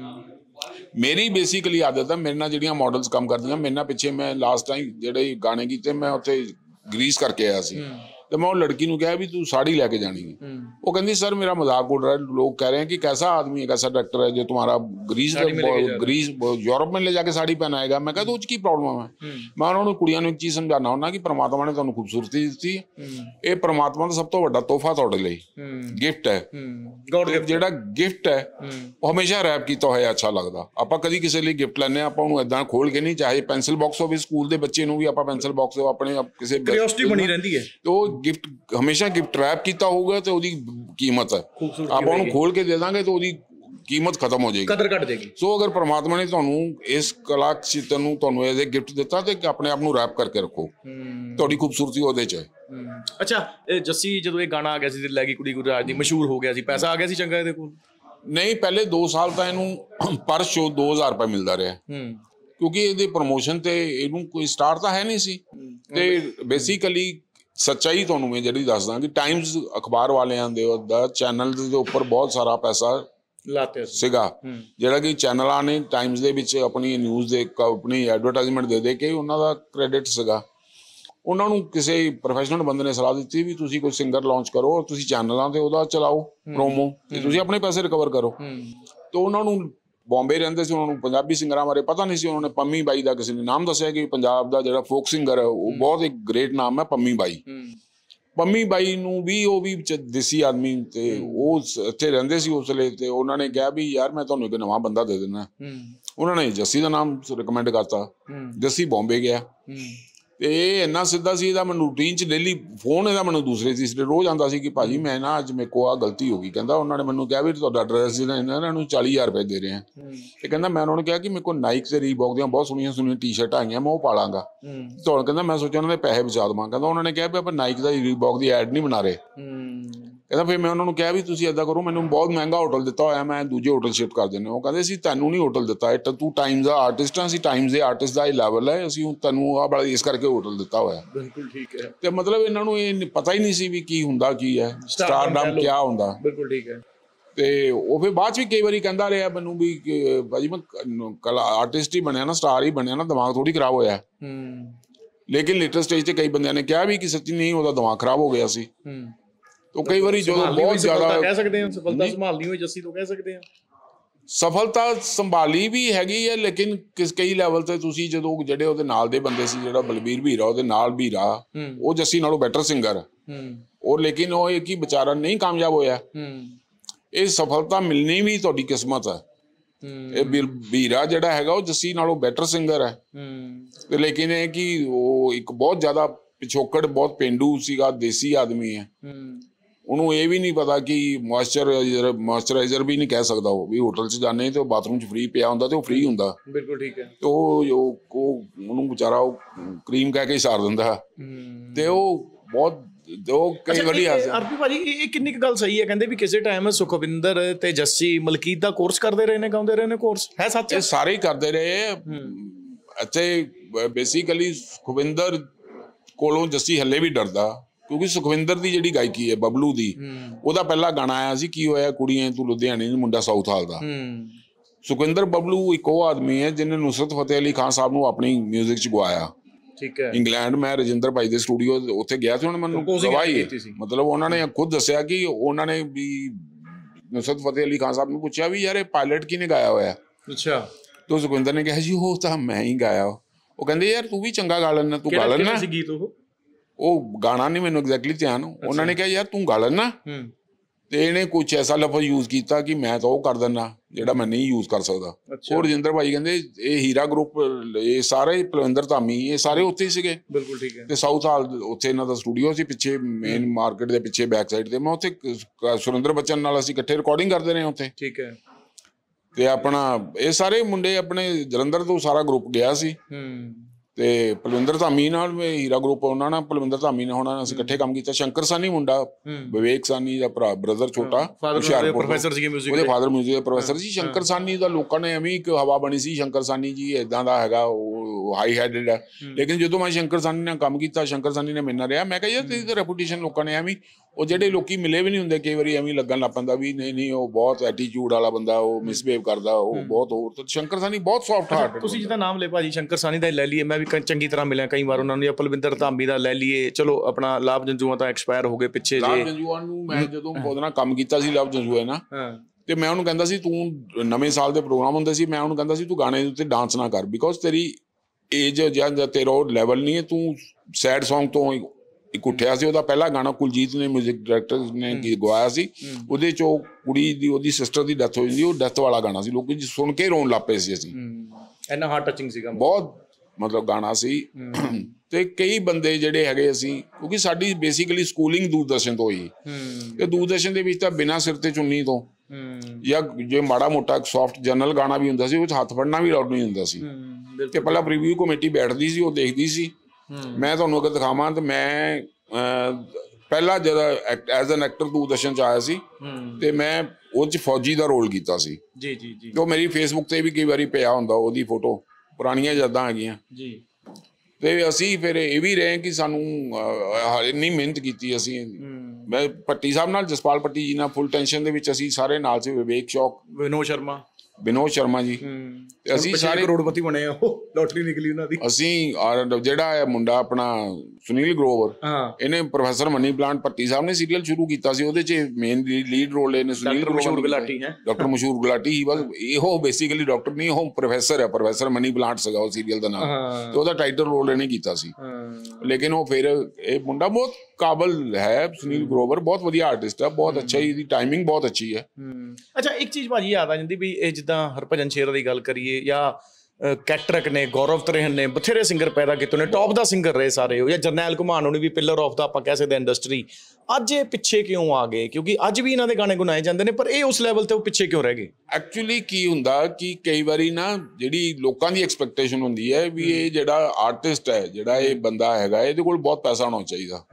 ਮੇਰੀ ਬੇਸਿਕਲੀ ਆਦਤ ਹੈ, ਮੇਰੇ ਨਾਲ ਜਿਹੜੀਆਂ ਮਾਡਲਸ ਕੰਮ ਕਰਦੀਆਂ, ਮੇਰੇ ਨਾਲ ਪਿੱਛੇ ਮੈਂ ਲਾਸਟ ਟਾਈਮ ਜਿਹੜੇ ਗਾਣੇ ਕੀਤੇ ਮੈਂ ਉੱਥੇ ਗ੍ਰੀਸ ਕਰਕੇ ਆਇਆ ਸੀ। ਤੇ ਮੈਂ ਉਹ ਲੜਕੀ ਨੂੰ ਕਿਹਾ ਵੀ ਤੂੰ ਸਾੜੀ ਲੈ ਕੇ ਜਾਣੀ ਹੈ। ਉਹ ਕਹਿੰਦੀ ਸਰ ਮੇਰਾ ਮਜ਼ਾਕ उड़ रहा है, लोग कह रहे हैं कि कैसा आदमी है, कैसा डॉक्टर है जो तुम्हारा ग्रीस ग्रीस यूरोप में ले जाके साड़ी पहनाएगा। मैं कहता उस की प्रॉब्लम है। मैं उन्होंने कुड़ियां ਨੂੰ ਇੱਕ ਚੀਜ਼ ਸਮਝਾਉਣਾ ਹੁੰਦਾ ਕਿ ਪਰਮਾਤਮਾ ਨੇ ਤੁਹਾਨੂੰ ਖੂਬਸੂਰਤੀ ਦਿੱਤੀ ਹੈ, ਇਹ ਪਰਮਾਤਮਾ ਦਾ ਸਭ ਤੋਂ ਵੱਡਾ ਤੋਹਫਾ ਤੁਹਾਡੇ ਲਈ, ਗਿਫਟ ਹੈ। ਜਿਹੜਾ ਗਿਫਟ ਹੈ ਉਹ ਹਮੇਸ਼ਾ ਰੈਪ ਕੀਤਾ ਹੋਇਆ ਅੱਛਾ ਲੱਗਦਾ। ਆਪਾਂ ਕਦੀ ਕਿਸੇ ਲਈ ਗਿਫਟ ਲੈਂਦੇ ਹਾਂ, ਆਪਾਂ ਉਹਨੂੰ ਏਦਾਂ ਖੋਲ ਕੇ ਨਹੀਂ, ਚਾਹੇ ਪੈਨਸਿਲ ਬਾਕਸ ਹੋਵੇ, ਸਕੂਲ ਦੇ ਬੱਚੇ ਨੂੰ ਵੀ ਆਪਾਂ ਪੈਨਸਿਲ ਬਾਕਸ ਆਪਣੇ ਕਿਸੇ ਕਿਉਰਿਓਸਿਟੀ ਬਣੀ ਰਹਿੰਦੀ ਹੈ। ਉਹ ਗਿਫਟ ਹਮੇਸ਼ਾ ਗਿਫਟ ਰੈਪ ਕੀਤਾ ਹੋਊਗਾ ਤੇ ਉਹਦੀ ਕੀਮਤ ਹੈ। ਆਪਾਂ ਉਹਨੂੰ ਖੋਲ ਕੇ ਦੇ ਦਾਂਗੇ ਤਾਂ ਉਹਦੀ ਕੀਮਤ ਖਤਮ ਹੋ ਜਾਏਗੀ, ਕਦਰ ਘਟ ਜਾਏਗੀ। ਸੋ ਅਗਰ ਪਰਮਾਤਮਾ ਨੇ ਤੁਹਾਨੂੰ ਇਸ ਕਲਾ ਚਿੱਤਰ ਨੂੰ ਤੁਹਾਨੂੰ ਐਜ਼ ਅ ਗਿਫਟ ਦਿੱਤਾ ਤੇ ਆਪਣੇ ਆਪ ਨੂੰ ਰੈਪ ਕਰਕੇ ਰੱਖੋ, ਤੁਹਾਡੀ ਖੂਬਸੂਰਤੀ ਉਹਦੇ ਚ ਹੈ। ਅੱਛਾ ਜੱਸੀ ਜਦੋਂ ਇਹ ਗਾਣਾ ਆ ਗਿਆ ਸੀ, ਦਿਲ ਲੈ ਗਈ ਕੁੜੀ ਗੁਜਰਾਤ ਦੀ, ਮਸ਼ਹੂਰ ਹੋ ਗਿਆ ਸੀ, ਪੈਸਾ ਆ ਗਿਆ ਸੀ ਚੰਗਾ ਇਹਦੇ ਕੋਲ? ਨਹੀਂ, ਪਹਿਲੇ ਦੋ ਸਾਲ ਤਾਂ ਇਹਨੂੰ ਪਰ ਸ਼ੋ ਦੋ ਹਜ਼ਾਰ ਰੁਪਏ ਮਿਲਦਾ ਰਿਹਾ, ਕਿਉਂਕਿ ਇਹਦੇ ਪ੍ਰਮੋਸ਼ਨ ਤੇ ਇਹਨੂੰ ਕੋਈ ਸਟਾਰ ਤਾਂ ਹੈ ਨਹੀਂ ਸੀ। ਤੇ ਬੇਸਿਕਲੀ ਸੱਚਾਈ ਤੁਹਾਨੂੰ ਮੈਂ ਜਿਹੜੀ ਦੱਸਦਾ ਕਿ ਟਾਈਮਜ਼ ਅਖਬਾਰ ਵਾਲਿਆਂ ਦੇ ਦਾ ਚੈਨਲ ਦੇ ਉੱਪਰ ਬਹੁਤ ਸਾਰਾ ਪੈਸਾ ਲਾਤੇ ਸੀਗਾ, ਜਿਹੜਾ ਕਿ ਚੈਨਲਾਂ ਨੇ ਟਾਈਮਜ਼ ਦੇ ਵਿੱਚ ਆਪਣੀ ਨਿਊਜ਼ ਦੇ ਆਪਣੀ ਐਡਵਰਟਾਈਜ਼ਮੈਂਟ ਦੇ ਦੇ ਕੇ ਉਹਨਾਂ ਦਾ ਕ੍ਰੈਡਿਟ ਸੀਗਾ। ਉਹਨਾਂ ਨੂੰ ਕਿਸੇ ਪ੍ਰੋਫੈਸ਼ਨਲ ਬੰਦੇ ਨੇ ਸਲਾਹ ਦਿੱਤੀ ਵੀ ਤੁਸੀਂ ਕੋਈ ਸਿੰਗਰ ਲਾਂਚ ਕਰੋ, ਤੁਸੀਂ ਚੈਨਲਾਂ ਤੇ ਉਹਦਾ ਚਲਾਓ ਪ੍ਰੋਮੋ, ਤੇ ਤੁਸੀਂ ਆਪਣੇ ਪੈਸੇ ਰਿਕਵਰ ਕਰੋ। ਤੇ ਉਹਨਾਂ ਨੂੰ ਬੰਬੇ ਰਹਿੰਦੇ ਸੀ, ਉਹਨਾਂ ਨੂੰ ਪੰਜਾਬੀ ਸਿੰਗਰਾਂ ਬਾਰੇ ਪਤਾ ਨਹੀਂ ਸੀ। ਉਹਨਾਂ ਨੇ ਪੰਮੀ ਬਾਈ ਦਾ ਕਿਸੇ ਨੇ ਨਾਮ ਦੱਸਿਆ ਕਿ ਪੰਜਾਬ ਦਾ ਜਿਹੜਾ ਫੋਕ ਸਿੰਗਰ ਹੈ ਉਹ ਬਹੁਤ ਇੱਕ ਗ੍ਰੇਟ ਨਾਮ ਹੈ ਪੰਮੀ ਬਾਈ। ਪੰਮੀ ਬਾਈ ਨੂੰ ਵੀ ਉਹ ਵੀ ਦੇਸੀ ਆਦਮੀ ਤੇ ਉਹ ਇੱਥੇ ਰਹਿੰਦੇ ਸੀ ਉਸ ਵੇਲੇ, ਤੇ ਉਹਨਾਂ ਨੇ ਕਿਹਾ ਵੀ ਯਾਰ ਮੈਂ ਤੁਹਾਨੂੰ ਇੱਕ ਨਵਾਂ ਬੰਦਾ ਦੇ ਦੇਣਾ। ਉਹਨਾਂ ਨੇ ਜੱਸੀ ਦਾ ਨਾਮ ਰਿਕਮੈਂਡ ਕਰਤਾ। ਜੱਸੀ ਬੰਬੇ ਗਿਆ ਤੇ ਇਹ ਇੰਨਾ ਸਿੱਧਾ ਸੀ, ਇਹਦਾ ਮੈਨੂੰ ਰੂਟੀਨ ਚ ਡੇਲੀ ਫੋਨ ਇਹਦਾ ਮੈਨੂੰ ਦੂਸਰੇ ਤੀਸਰੇ ਰੋਜ਼ ਆਉਂਦਾ ਸੀ ਕਿ ਭਾਜੀ ਮੈਂ ਨਾ ਅੱਜ ਮੇਰੇ ਕੋਲ ਆਹ ਗਲਤੀ ਹੋ ਗਈ। ਕਹਿੰਦਾ ਉਹਨਾਂ ਨੇ ਮੈਨੂੰ ਕਿਹਾ ਵੀ ਤੁਹਾਡਾ ਐਡਰੈਸ ਜਿਹੜਾ ਇਹਨਾਂ ਨੂੰ ਚਾਲੀ ਹਜ਼ਾਰ ਰੁਪਏ ਦੇ ਰਹੇ ਆ। ਤੇ ਕਹਿੰਦਾ ਮੈਂ ਉਹਨਾਂ ਨੂੰ ਕਿਹਾ ਕਿ ਮੇਰੇ ਕੋਲ ਨਾਈਕ ਤੇ ਰੀਬੌਕ ਦੀਆਂ ਬਹੁਤ ਸੋਹਣੀਆਂ ਸੋਹਣੀਆਂ ਟੀ ਸ਼ਰਟਾਂ ਆਈਆਂ, ਮੈਂ ਉਹ ਪਾ ਲਾਂਗਾ। ਤੁਹਾਨੂੰ ਕਹਿੰਦਾ ਮੈਂ ਸੋਚਿਆ ਉਹਨਾਂ ਦੇ ਪੈਸੇ ਬਚਾ ਦੇਵਾਂ। ਕਹਿੰਦਾ ਉਹਨਾਂ ਨੇ ਕਿਹਾ ਵੀ ਆਪਾਂ ਨਾਈਕ ਦਾ ਰੀਬੌਕ ਦੀ ਐਡ ਨਹੀਂ ਬਣਾ ਰਹੇ। ਕਹਿੰਦਾ ਫਿਰ ਮੈਂ ਉਹਨਾਂ ਨੂੰ ਕਿਹਾ ਵੀ ਤੁਸੀਂ ਏਦਾਂ ਕਰੋ, ਮੈਨੂੰ ਬਹੁਤ ਮਹਿੰਗਾ ਹੋਟਲ ਦਿੱਤਾ ਹੋਇਆ, ਮੈਂ ਦੂਜੇ ਹੋਟਲ ਸ਼ਿਫਟ ਕਰ ਦਿੰਦੇ। ਉਹ ਕਹਿੰਦੇ ਅਸੀਂ ਤੈਨੂੰ ਨਹੀਂ ਹੋਟਲ ਦਿੱਤਾ, ਤੂੰ ਟਾਈਮਜ਼ ਦਾ ਆਰਟਿਸਟ ਆ, ਅਸੀਂ ਟਾਈਮਜ਼ ਦੇ ਆਰਟਿਸਟ ਦਾ ਇਹ ਲੈਵਲ ਹੈ, ਅਸੀਂ ਤੈਨੂੰ ਆਹ ਬੜਾ ਇਸ ਕਰਕੇ ਹੋਟਲ ਦਿੱਤਾ ਹੋਇਆ। ਬਿਲਕੁਲ ਠੀਕ ਹੈ। ਤੇ ਮਤਲਬ ਇਹਨਾਂ ਨੂੰ ਇਹ ਪਤਾ ਹੀ ਨਹੀਂ ਸੀ ਵੀ ਕੀ ਹੁੰਦਾ ਕੀ ਹੈ, ਸਟਾਰਡਮ ਕਿਆ ਹੁੰਦਾ। ਬਿਲਕੁਲ ਠੀਕ ਹੈ। ਤੇ ਉਹ ਫਿਰ ਬਾਅਦ ਚ ਵੀ ਕਈ ਵਾਰੀ ਕਹਿੰਦਾ ਰਿਹਾ ਮੈਨੂੰ ਵੀ ਭਾਜੀ ਮੈਂ ਕਲਾ ਆਰਟਿਸਟ ਹੀ ਬਣਿਆ ਨਾ, ਸਟਾਰ ਹੀ ਬਣਿਆ ਨਾ, ਦਿਮਾਗ ਥੋੜੀ ਖਰਾਬ ਹੋਇਆ। ਲੇਕਿਨ ਲੇਟਰ ਸਟੇਜ ਤੇ ਕਈ ਬੰਦਿਆਂ ਨੇ ਕਿਹਾ ਵੀ ਕਿ ਸੱਚੀ ਨਹੀਂ ਉਹਦਾ ਦਿਮਾਗ ਖਰਾਬ ਹੋ ਗਿਆ ਸੀ। तो कई बार जो बहुत ज्यादा कह सकते हैं सफलता संभालनी हुई जस्सी तो कह सकते हैं ਸਫਲਤਾ ਸੰਭਾਲੀ ਵੀ ਹੈਗੀ ਹੈ, ਲੇਕਿਨ ਕਿਸ ਕਈ ਲੈਵਲ ਤੇ ਤੁਸੀਂ ਜਦੋਂ ਜਿਹੜੇ ਉਹਦੇ ਨਾਲ ਦੇ ਬੰਦੇ ਸੀ, ਜਿਹੜਾ ਬਲਬੀਰ ਵੀਰਾ ਉਹਦੇ ਨਾਲ ਵੀਰਾ, ਉਹ ਜੱਸੀ ਨਾਲੋਂ ਬੈਟਰ ਸਿੰਗਰ ਔਰ ਲੇਕਿਨ ਉਹ ਇਹ ਕਿ ਵਿਚਾਰਾ ਨਹੀਂ ਕਾਮਯਾਬ ਹੋਇਆ। ਇਹ ਸਫਲਤਾ ਮਿਲਣੀ ਵੀ ਤੁਹਾਡੀ ਕਿਸਮਤ ਹੈ। ਇਹ ਵੀਰਾ ਜਿਹੜਾ ਹੈਗਾ ਉਹ ਜੱਸੀ ਨਾਲੋਂ ਬੈਟਰ ਸਿੰਗਰ ਹੈ, ਤੇ ਲੇਕਿਨ ਇਹ ਕਿ ਉਹ ਇੱਕ ਬਹੁਤ ਜ਼ਿਆਦਾ ਪਿਛੋਕੜ, ਬਹੁਤ ਪੇਂਡੂ ਸੀਗਾ, ਦੇਸੀ ਆਦਮੀ ਹੈ। ਉਹਨੂੰ ਇਹ ਵੀ ਨਹੀਂ ਪਤਾ ਕਿ ਮੋਇਸਚਰਾਈਜ਼ਰ ਮੋਇਸਚਰਾਈਜ਼ਰ ਵੀ ਨਹੀਂ ਕਹਿ ਸਕਦਾ ਉਹ ਵੀ ਹੋਟਲ 'ਚ ਜਾਂਦੇ ਤੇ ਉਹ ਬਾਥਰੂਮ 'ਚ ਫ੍ਰੀ ਪਿਆ ਹੁੰਦਾ ਤੇ ਉਹ ਫ੍ਰੀ ਹੁੰਦਾ। ਬਿਲਕੁਲ ਠੀਕ ਹੈ। ਤੇ ਉਹ ਉਹਨੂੰ ਵਿਚਾਰਾ ਉਹ ਕਰੀਮ ਕਹਿ ਕੇ ਹੀ ਸਾਰ ਦਿੰਦਾ ਤੇ ਉਹ ਬਹੁਤ ਉਹ ਕਈ ਵਾਰੀ ਅਰਪੀ ਭਾਜੀ ਇਹ ਕਿੰਨੀ ਕੁ ਗੱਲ ਸਹੀ ਹੈ? ਕਹਿੰਦੇ ਵੀ ਕਿਸੇ ਟਾਈਮ ਸੁਖਵਿੰਦਰ ਤੇ ਜੱਸੀ ਮਲਕੀਤ ਦਾ ਕੋਰਸ ਕਰਦੇ ਰਹੇ ਨੇ, ਗਾਉਂਦੇ ਰਹੇ ਨੇ, ਕੋਰਸ ਹੈ ਸੱਚ? ਇਹ ਸਾਰੇ ਹੀ ਕਰਦੇ ਰਹੇ। ਇੱਥੇ ਬੇਸਿਕਲੀ ਸੁਖਵਿੰਦਰ ਕੋਲੋਂ ਜੱਸੀ ਹੱਲੇ ਵੀ ਡਰਦਾ, ਕਿਉਂਕਿ ਸੁਖਵਿੰਦਰ ਦੀ ਜਿਹੜੀ ਗਾਇਕੀ ਹੈ ਬਬਲੂ ਦੀ, ਉਹਦਾ ਪਹਿਲਾ ਗਾਣਾ ਆਇਆ ਸੀ ਕੀ ਹੋਇਆ ਕੁੜੀਆਂ ਤੂੰ ਲੁਧਿਆਣੇ ਦੀ ਮੁੰਡਾ ਸਾਊਥ ਹਾਲ ਦਾ। ਸੁਖਵਿੰਦਰ ਬੱਬਲੂ ਇੱਕ ਉਹ ਆਦਮੀ ਹੈ ਜਿਹਨੇ ਨੁਸਰਤ ਫਤਿਹ ਅਲੀ ਖਾਨ ਸਾਹਿਬ ਨੂੰ ਆਪਣੀ ਮਿਊਜ਼ਿਕ 'ਚ ਗਵਾਇਆ। ਠੀਕ ਹੈ। ਇੰਗਲੈਂਡ ਮੈਂ ਰਜਿੰਦਰ ਭਾਈ ਦੇ ਸਟੂਡੀਓ ਉੱਥੇ ਗਿਆ ਸੀ, ਉਹਨਾਂ ਮੈਨੂੰ ਗਵਾਈ, ਮਤਲਬ ਉਹਨਾਂ ਨੇ ਖੁਦ ਦੱਸਿਆ ਕਿ ਉਹਨਾਂ ਨੇ ਵੀ ਨੁਸਰਤ ਫਤਿਹ ਅਲੀ ਖਾਨ ਸਾਹਿਬ ਨੂੰ ਪੁੱਛਿਆ ਵੀ ਯਾਰ ਇਹ ਪਾਇਲਟ ਕਿਹਨੇ ਗਾਇਆ ਹੋਇਆ। ਅੱਛਾ। ਤੇ ਸੁਖਵਿੰਦਰ ਨੇ ਕਿਹਾ ਜੀ ਉਹ ਤਾਂ ਮੈਂ ਹੀ ਗਾਇਆ। ਉਹ ਕਹਿੰਦੇ ਯਾਰ ਤੂੰ ਵੀ ਚੰਗਾ ਗਾ ਲੈਣਾ, ਤੂੰ ਗਾ ਲੈਣਾ। ਗੀਤ ਉਹ ਉਹ ਗਾਣਾ ਨਹੀਂ ਮੈਨੂੰ ਐਗਜ਼ੈਕਟਲੀ ਧਿਆਨ। ਉਹਨਾਂ ਨੇ ਕਿਹਾ ਯਾਰ ਤੂੰ ਗਾ ਲੈਣਾ, ਤੇ ਇਹਨੇ ਕੁਛ ਐਸਾ ਲਫ਼ਜ਼ ਯੂਜ਼ ਕੀਤਾ ਕਿ ਮੈਂ ਤਾਂ ਉਹ ਕਰ ਦਿੰਦਾ ਜਿਹੜਾ ਮੈਂ ਨਹੀਂ ਯੂਜ਼ ਕਰ ਸਕਦਾ। ਉਹ ਰਜਿੰਦਰ ਭਾਈ ਕਹਿੰਦੇ ਇਹ ਹੀਰਾ ਗਰੁੱਪ, ਇਹ ਸਾਰੇ ਪਲਵਿੰਦਰ ਧਾਮੀ, ਇਹ ਸਾਰੇ ਉੱਥੇ ਹੀ ਸੀਗੇ। ਬਿਲਕੁਲ ਠੀਕ ਹੈ। ਤੇ ਸਾਊਥ ਹਾਲ ਉੱਥੇ ਇਹਨਾਂ ਦਾ ਸਟੂਡੀਓ ਸੀ ਪਿੱਛੇ, ਮੇਨ ਮਾਰਕੀਟ ਦੇ ਪਿੱਛੇ ਬੈਕ ਸਾਈਡ ਤੇ। ਮੈਂ ਉੱਥੇ ਸੁਰਿੰਦਰ ਬੱਚਨ ਨਾਲ ਅਸੀਂ ਇਕੱਠੇ ਰਿਕਾਰਡਿੰਗ ਕਰਦੇ ਰਹੇ ਉੱਥੇ। ਠੀਕ ਹੈ। ਤੇ ਆਪਣਾ ਇਹ ਸਾਰੇ ਮੁੰਡੇ ਆਪਣੇ ਜਲੰਧਰ ਤੋਂ ਸਾਰਾ ਗਰੁੱਪ ਗਿਆ ਸੀ, ਤੇ ਪਲਵਿੰਦਰ ਧਾਮੀ ਨਾਲ ਹੀਰਾ ਗਰੁੱਪ, ਉਹਨਾਂ ਨਾਲ ਪਲਵਿੰਦਰ ਧਾਮੀ ਨਾਲ ਉਹਨਾਂ ਅਸੀਂ ਇਕੱਠੇ ਕੰਮ ਕੀਤਾ। ਸ਼ੰਕਰ ਸਾਨੀ ਮੁੰਡਾ, ਵਿਵੇਕ ਸਾਨੀ ਦਾ ਭਰਾ, ਬ੍ਰਦਰ ਛੋਟਾ, ਪ੍ਰੋਫੈਸਰ ਸੀ ਮਿਊਜ਼ਿਕ, ਉਹਦੇ ਫਾਦਰ ਮਿਊਜ਼ਿਕ ਦੇ ਪ੍ਰੋਫੈਸਰ ਸੀ। ਸ਼ੰਕਰ ਸਾਨੀ ਦਾ ਲੋਕਾਂ ਨੇ ਐਵੇਂ ਇੱਕ ਹਵਾ ਬਣੀ ਸੀ, ਸ਼ੰਕਰ ਸਾਨੀ ਜੀ ਏਦਾਂ ਦਾ ਹੈਗਾ, ਉਹ ਹਾਈ ਹੈਡਡ ਹੈ। ਲੇਕਿਨ ਜਦੋਂ ਮੈਂ ਸ਼ੰਕਰ ਸਾਨੀ ਨਾਲ ਕੰਮ ਕੀਤਾ, ਸ਼ੰਕਰ ਸਾਨੀ ਨੇ ਮੇਰੇ ਨਾਲ ਰਿਹਾ, ਮੈਂ ਕਿਹਾ ਯਾਰ ਤੇਰੀ ਤਾਂ ਰੈਪੂਟੇਸ਼ਨ ਲੋਕਾਂ ਨੇ ਐਵੇਂ, ਉਹ ਜਿਹੜੇ ਲੋਕੀ ਮਿਲੇ ਵੀ ਨਹੀਂ ਹੁੰਦੇ ਕਈ ਵਾਰੀ ਐਵੇਂ ਲੱਗਣ ਲੱਗ ਪੈਂਦਾ ਵੀ ਨਹੀਂ ਨਹੀਂ ਉਹ ਬਹੁਤ ਐਟੀਟਿਊਡ ਵਾਲਾ ਬੰਦਾ, ਉਹ ਮਿਸਬਿਹੇਵ ਕਰਦਾ, ਉਹ ਬਹੁਤ ਹੋਰ। ਤਾਂ ਸ਼ੰਕਰ ਸਾਨੀ ਬਹੁਤ ਸੌਫਟ ਹਾਰਟ। ਤੁਸੀਂ ਜਿੱਦਾਂ ਨਾਮ ਲੈ ਭਾਜੀ ਸ਼ੰਕਰ ਸਾਨੀ ਦਾ ਲੈ ਲਈਏ, ਮੈਂ ਵੀ ਚੰਗੀ ਤਰ੍ਹਾਂ ਮਿਲਿਆ ਕਈ ਵਾਰ ਉਹਨਾਂ ਨੂੰ, ਜਾਂ ਪਲਵਿੰਦਰ ਧਾਮੀ ਦਾ ਲੈ ਲਈਏ, ਚਲੋ ਆਪਣਾ ਲਾਭ ਜੰਜੂਆ ਤਾਂ ਐਕਸਪਾਇਰ ਹੋ ਗਏ ਪਿੱਛੇ ਜੇ। ਲਾਭ ਜੰਜੂਆ ਨੂੰ ਮੈਂ ਜਦੋਂ ਉਹਦੇ ਨਾਲ ਕੰਮ ਕੀਤਾ ਸੀ, ਲਾਭ ਜੰਜੂਆ ਨਾਲ, ਤੇ ਮੈਂ ਉਹਨੂੰ ਕਹਿੰਦਾ ਸੀ ਤੂੰ ਨਵੇਂ ਸਾਲ ਦੇ ਪ੍ਰੋਗਰਾਮ ਹੁੰਦੇ ਸੀ, ਮੈਂ ਉਹਨੂੰ ਕਹਿੰਦਾ ਸੀ ਤੂੰ ਗਾਣੇ ਦੇ ਉੱਤੇ ਡਾਂਸ ਨਾ ਕਰ, ਬਿਕੋਜ਼ ਤੇਰੀ ਏਜ ਜਾਂ ਤੇਰਾ ਉਹ ਲੈਵਲ ਨਹੀਂ ਹੈ। ਤੂੰ ਸੈਡ ਸੌਂਗ ਤੋਂ ਇੱਕ ਉੱਠਿਆ ਸੀ, ਉਹਦਾ ਪਹਿਲਾ ਗਾਣਾ ਕੁਲਜੀਤ ਨੇ ਮਿਊਜ਼ਿਕ ਡਾਇਰੈਕਟਰ ਨੇ ਗਵਾਇਆ ਸੀ, ਉਹਦੇ 'ਚ ਉਹ ਕੁੜੀ ਦੀ ਉਹਦੀ ਸਿਸਟਰ ਦੀ ਡੈਥ ਹੋ ਜਾਂਦੀ, ਉਹ ਡੈਥ ਵਾਲਾ ਗਾਣਾ ਸੀ, ਲੋਕੀ ਸੁਣ ਕੇ ਰੋਣ ਲੱਗ ਪਏ ਸੀ। ਅਸੀਂ ਇੰਨਾ ਹਾਰਟ ਟੱਚਿੰਗ ਸੀਗਾ, ਬਹੁਤ ਮਤਲਬ ਗਾਣਾ ਸੀ। ਤੇ ਕਈ ਬੰਦੇ ਜਿਹੜੇ ਹੈਗੇ ਅਸੀਂ, ਕਿਉਂਕਿ ਸਾਡੀ ਬੇਸਿਕਲੀ ਸਕੂਲਿੰਗ ਦੂਰਦਰਸ਼ਨ ਤੋਂ ਹੋਈ, ਤੇ ਦੂਰਦਰਸ਼ਨ ਦੇ ਵਿੱਚ ਤਾਂ ਬਿਨਾਂ ਸਿਰ ਤੇ ਚੁੰਨੀ ਤੋਂ ਜਾਂ ਜੇ ਮਾੜਾ ਮੋਟਾ ਸੌਫਟ ਜਨਰਲ ਗਾਣਾ ਵੀ ਹੁੰਦਾ ਸੀ, ਉਹ 'ਚ ਹੱਥ ਫੜਨਾ ਵੀ ਅਲਾਉਡ ਨਹੀਂ ਹੁੰਦਾ ਸੀ। ਤੇ ਪਹਿਲਾਂ ਪ੍ਰੀਵਿਊ ਕਮੇਟੀ ਬੈਠਦੀ ਸੀ, ਉਹ ਦੇਖਦੀ ਸੀ। ਮੈਂ ਤੁਹਾਨੂੰ ਅਗਰ ਦਿਖਾਵਾਂ ਤਾਂ ਮੈਂ ਪਹਿਲਾਂ ਜਦੋਂ ਐਜ਼ ਐਨ ਐਕਟਰ ਦੂਰਦਰਸ਼ਨ 'ਚ ਆਇਆ ਸੀ, ਤੇ ਮੈਂ ਉਹ 'ਚ ਫੌਜੀ ਦਾ ਰੋਲ ਕੀਤਾ ਸੀ। ਜੀ ਜੀ ਜੀ। ਉਹ ਮੇਰੀ ਫੇਸਬੁੱਕ ਤੇ ਵੀ ਕਈ ਵਾਰੀ ਪਿਆ ਹੁੰਦਾ, ਉਹਦੀ ਫੋਟੋ, ਪੁਰਾਣੀਆਂ ਯਾਦਾਂ ਹੈਗੀਆਂ ਜੀ। ਤੇ ਅਸੀਂ ਫਿਰ ਇਹ ਵੀ ਰਹੇ ਕਿ ਸਾਨੂੰ ਇੰਨੀ ਮਿਹਨਤ ਕੀਤੀ ਅਸੀਂ। ਮੈਂ ਭੱਟੀ ਸਾਹਿਬ ਨਾਲ, ਜਸਪਾਲ ਭੱਟੀ ਜੀ ਨਾਲ ਫੁੱਲ ਟੈਨਸ਼ਨ ਦੇ ਵਿੱਚ ਅਸੀਂ ਸਾਰੇ ਨਾਲ ਸੀ, ਵਿਵੇਕ ਚੌਕ, ਵਿਨੋਦ ਸ਼ਰਮਾ, ਵਿਨੋਦ ਸ਼ਰਮਾ ਜੀ, ਤੇ ਅਸੀਂ ਸਾਰੇ ਕਰੋੜਪਤੀ ਬਣੇ ਆ। ਉਹ ਲੋਟਰੀ ਨਿਕਲੀ ਉਹਨਾਂ ਦੀ। ਅਸੀਂ ਔਰ ਜਿਹੜਾ ਹੈ ਮੁੰਡਾ ਆਪਣਾ ਸੁਨੀਲ ਗਰੋਵਰ, ਇਹਨੇ professor money plant, Bhatti Sahib ਨੇ ਸੀਰੀਅਲ ਸ਼ੁਰੂ ਕੀਤਾ ਸੀ, ਉਹਦੇ 'ਚ ਮੇਨ ਲੀਡ ਰੋਲ ਇਹਨੇ ਸੁਨੀਲ ਗਰੋਵਰ, ਮਸ਼ਹੂਰ ਗੁਲਾਟੀ ਹੈ, ਡਾਕਟਰ ਮਸ਼ਹੂਰ ਗੁਲਾਟੀ ਹੀ। ਬਸ ਇਹੋ ਬੇਸਿਕਲੀ ਡਾਕਟਰ ਨਹੀਂ, ਉਹ ਪ੍ਰੋਫੈਸਰ ਹੈ, ਪ੍ਰੋਫੈਸਰ ਮਨੀ ਪਲਾਂਟ ਸੀਗਾ ਉਹ ਸੀਰੀਅਲ ਦਾ ਨਾਮ, ਤੇ ਉਹਦਾ ਟਾਈਟਲ ਰੋਲ ਇਹਨੇ ਕੀਤਾ ਸੀ। ਲੇਕਿਨ ਉਹ ਫਿਰ ਇਹ ਮੁੰਡਾ ਬਹੁਤ ਕਾਬਲ ਹੈ, ਸੁਨੀਲ ਗਰੋਵਰ ਬਹੁਤ ਵਧੀਆ ਆਰਟਿਸਟ ਹੈ, ਬਹੁਤ ਅੱਛਾ, ਇਹਦੀ ਟਾਈਮਿੰਗ ਬਹੁਤ ਅੱਛੀ ਹੈ। ਅੱਛਾ, ਇੱਕ ਚੀਜ਼ ਭਾਜੀ ਯਾਦ ਆ ਜਾਂਦੀ ਵੀ ਇਹ ਜਿੱਦਾਂ ਹਰਭਜਨ ਸ਼ੇਰ ਦੀ ਗੱਲ ਕਰੀਏ, ਜਾਂ ਕੈਟਰਕ ਨੇ, ਗੌਰਵ ਤਰੇਹਨ ਨੇ, ਬਥੇਰੇ ਸਿੰਗਰ ਪੈਦਾ ਕੀਤੇ ਨੇ, ਟੌਪ ਦਾ ਸਿੰਗਰ ਰਹੇ ਸਾਰੇ ਉਹ, ਜਾਂ ਜਰਨੈਲ ਘੁਮਾਣ ਨੂੰ ਵੀ ਪਿਲਰ ਆਫ ਦਾ ਆਪਾਂ ਕਹਿ ਸਕਦੇ ਇੰਡਸਟਰੀ। ਅੱਜ ਇਹ ਪਿੱਛੇ ਕਿਉਂ ਆ ਗਏ? ਕਿਉਂਕਿ ਅੱਜ ਵੀ ਇਹਨਾਂ ਦੇ ਗਾਣੇ ਗੁਨਾਏ ਜਾਂਦੇ ਨੇ, ਪਰ ਇਹ ਉਸ ਲੈਵਲ ਤੇ ਉਹ ਪਿੱਛੇ ਕਿਉਂ ਰਹਿ ਗਏ? ਐਕਚੁਅਲੀ ਕੀ ਹੁੰਦਾ ਕਿ ਕਈ ਵਾਰੀ ਨਾ ਜਿਹੜੀ ਲੋਕਾਂ ਦੀ ਐਕਸਪੈਕਟੇਸ਼ਨ ਹੁੰਦੀ ਹੈ ਵੀ ਇਹ ਜਿਹੜਾ ਆਰਟਿਸਟ ਹੈ, ਜਿਹੜਾ ਇਹ ਬੰਦਾ ਹੈਗਾ, ਇਹਦੇ ਕੋਲ ਬਹੁਤ ਪੈਸਾ ਹੋਣਾ ਚਾਹੀਦਾ।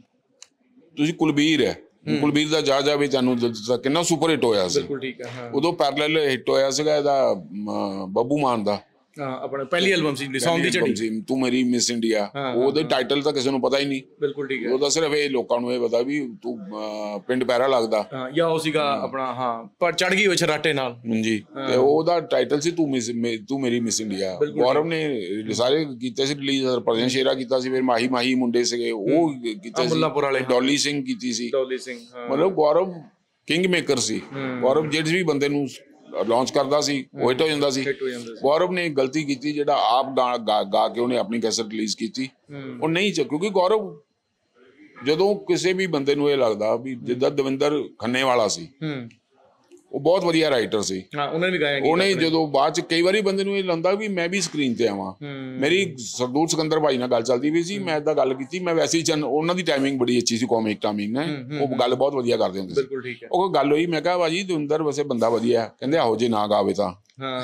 ਤੁਸੀਂ ਕੁਲਬੀਰ ਹੈ, ਕੁਲਬੀਰ ਦਾ ਜਾ ਜਾ ਵੀ ਤੁਹਾਨੂੰ ਕਿੰਨਾ ਸੁਪਰ ਹਿੱਟ ਹੋਇਆ ਸੀ, ਉਦੋਂ ਪੈਰਲਲ ਹਿੱਟ ਹੋਇਆ ਸੀਗਾ ਇਹਦਾ ਬੱਬੂ ਮਾਨ ਦਾ, ਆਪਣਾ ਪਹਿਲੀ ਐਲਬਮ ਸੀ ਸੌਂਗ ਦੀ ਝੜੀ, ਤੂੰ ਮੇਰੀ ਮਿਸ ਇੰਡੀਆ। ਉਹਦੇ ਟਾਈਟਲ ਤਾਂ ਕਿਸੇ ਨੂੰ ਪਤਾ ਹੀ ਨਹੀਂ, ਬਿਲਕੁਲ ਠੀਕ ਹੈ, ਉਹਦਾ ਸਿਰਫ ਇਹ ਲੋਕਾਂ ਨੂੰ ਇਹ ਪਤਾ ਵੀ ਤੂੰ ਪਿੰਡ ਪੈਰਾ ਲੱਗਦਾ, ਜਾਂ ਉਹ ਸੀਗਾ ਆਪਣਾ ਹਾਂ ਪਰ ਚੜ ਗਈ ਹੋਈ ਛਰਾਟੇ ਨਾਲ। ਹਾਂਜੀ, ਤੇ ਉਹਦਾ ਟਾਈਟਲ ਸੀ ਤੂੰ ਮਿਸ ਤੂੰ ਮੇਰੀ ਮਿਸ ਇੰਡੀਆ। ਗੌਰਵ ਨੇ ਸਾਰੇ ਕੀਤੇ ਸੀ ਰਿਲੀਜ਼, ਹਰਭਜਨ ਸ਼ੇਰਾ ਕੀਤਾ ਸੀ, ਫਿਰ ਮਾਹੀ ਮਾਹੀ ਮੁੰਡੇ ਸੀਗੇ ਉਹ ਕੀਤੇ ਸੀ, ਡੋਲੀ ਸਿੰਘ ਕੀਤੀ ਸੀ, ਡੋਲੀ ਸਿੰਘ। ਮਤਲਬ ਗੌਰਵ ਕਿੰਗ ਮੇਕਰ ਸੀ। ਗੌਰਵ ਜਿਹੜੇ ਵੀ ਬੰਦੇ ਨੂੰ ਲਾਂਚ ਕਰਦਾ ਸੀ ਉਹ ਹਿੱਟ ਹੋ ਜਾਂਦਾ ਸੀ। ਗੌਰਵ ਨੇ ਗਲਤੀ ਕੀਤੀ ਜਿਹੜਾ ਆਪ ਗਾ ਗਾ ਕੇ ਉਹਨੇ ਆਪਣੀ ਕੈਸਟ ਰਿਲੀਜ਼ ਕੀਤੀ, ਉਹ ਨਹੀਂ, ਕਿਉਂਕਿ ਗੌਰਵ ਜਦੋਂ ਕਿਸੇ ਵੀ ਬੰਦੇ ਨੂੰ ਇਹ ਲੱਗਦਾ ਵੀ ਜਿੱਦਾਂ ਦਵਿੰਦਰ ਖੰਨੇ ਵਾਲਾ ਸੀ, ਉਹ ਬਹੁਤ ਵਧੀਆ ਰਾਈਟਰ ਸੀ, ਉਹਨੇ ਵੀ ਗਾਇਆ, ਉਹਨੇ ਜਦੋਂ ਬਾਅਦ ਚ ਕਈ ਵਾਰੀ ਬੰਦੇ ਨੂੰ ਇਹ ਲੱਗਦਾ ਵੀ ਮੈਂ ਵੀ ਸਕਰੀਨ ਤੇ ਆਵਾਂ। ਮੇਰੀ ਸਰਦੂਲ ਸਿਕੰਦਰ ਭਾਈ ਨਾਲ ਗੱਲ ਚੱਲਦੀ ਵੀ ਸੀ, ਮੈਂ ਏਦਾਂ ਗੱਲ ਕੀਤੀ, ਮੈਂ ਵੈਸੇ ਹੀ ਉਹਨਾਂ ਦੀ ਟਾਈਮਿੰਗ ਬੜੀ ਅੱਛੀ ਸੀ, ਕਾਮਿਕ ਟਾਈਮਿੰਗ ਹੈ, ਉਹ ਗੱਲ ਬਹੁਤ ਵਧੀਆ ਕਰਦੇ ਹੁੰਦੇ ਸੀ। ਉਹ ਗੱਲ ਹੋਈ, ਮੈਂ ਕਿਹਾ ਭਾਜੀ ਦਵਿੰਦਰ ਵੈਸੇ ਬੰਦਾ ਵਧੀਆ, ਕਹਿੰਦੇ ਆਹੋ ਜੇ ਨਾ ਗਾਵੇ ਤਾਂ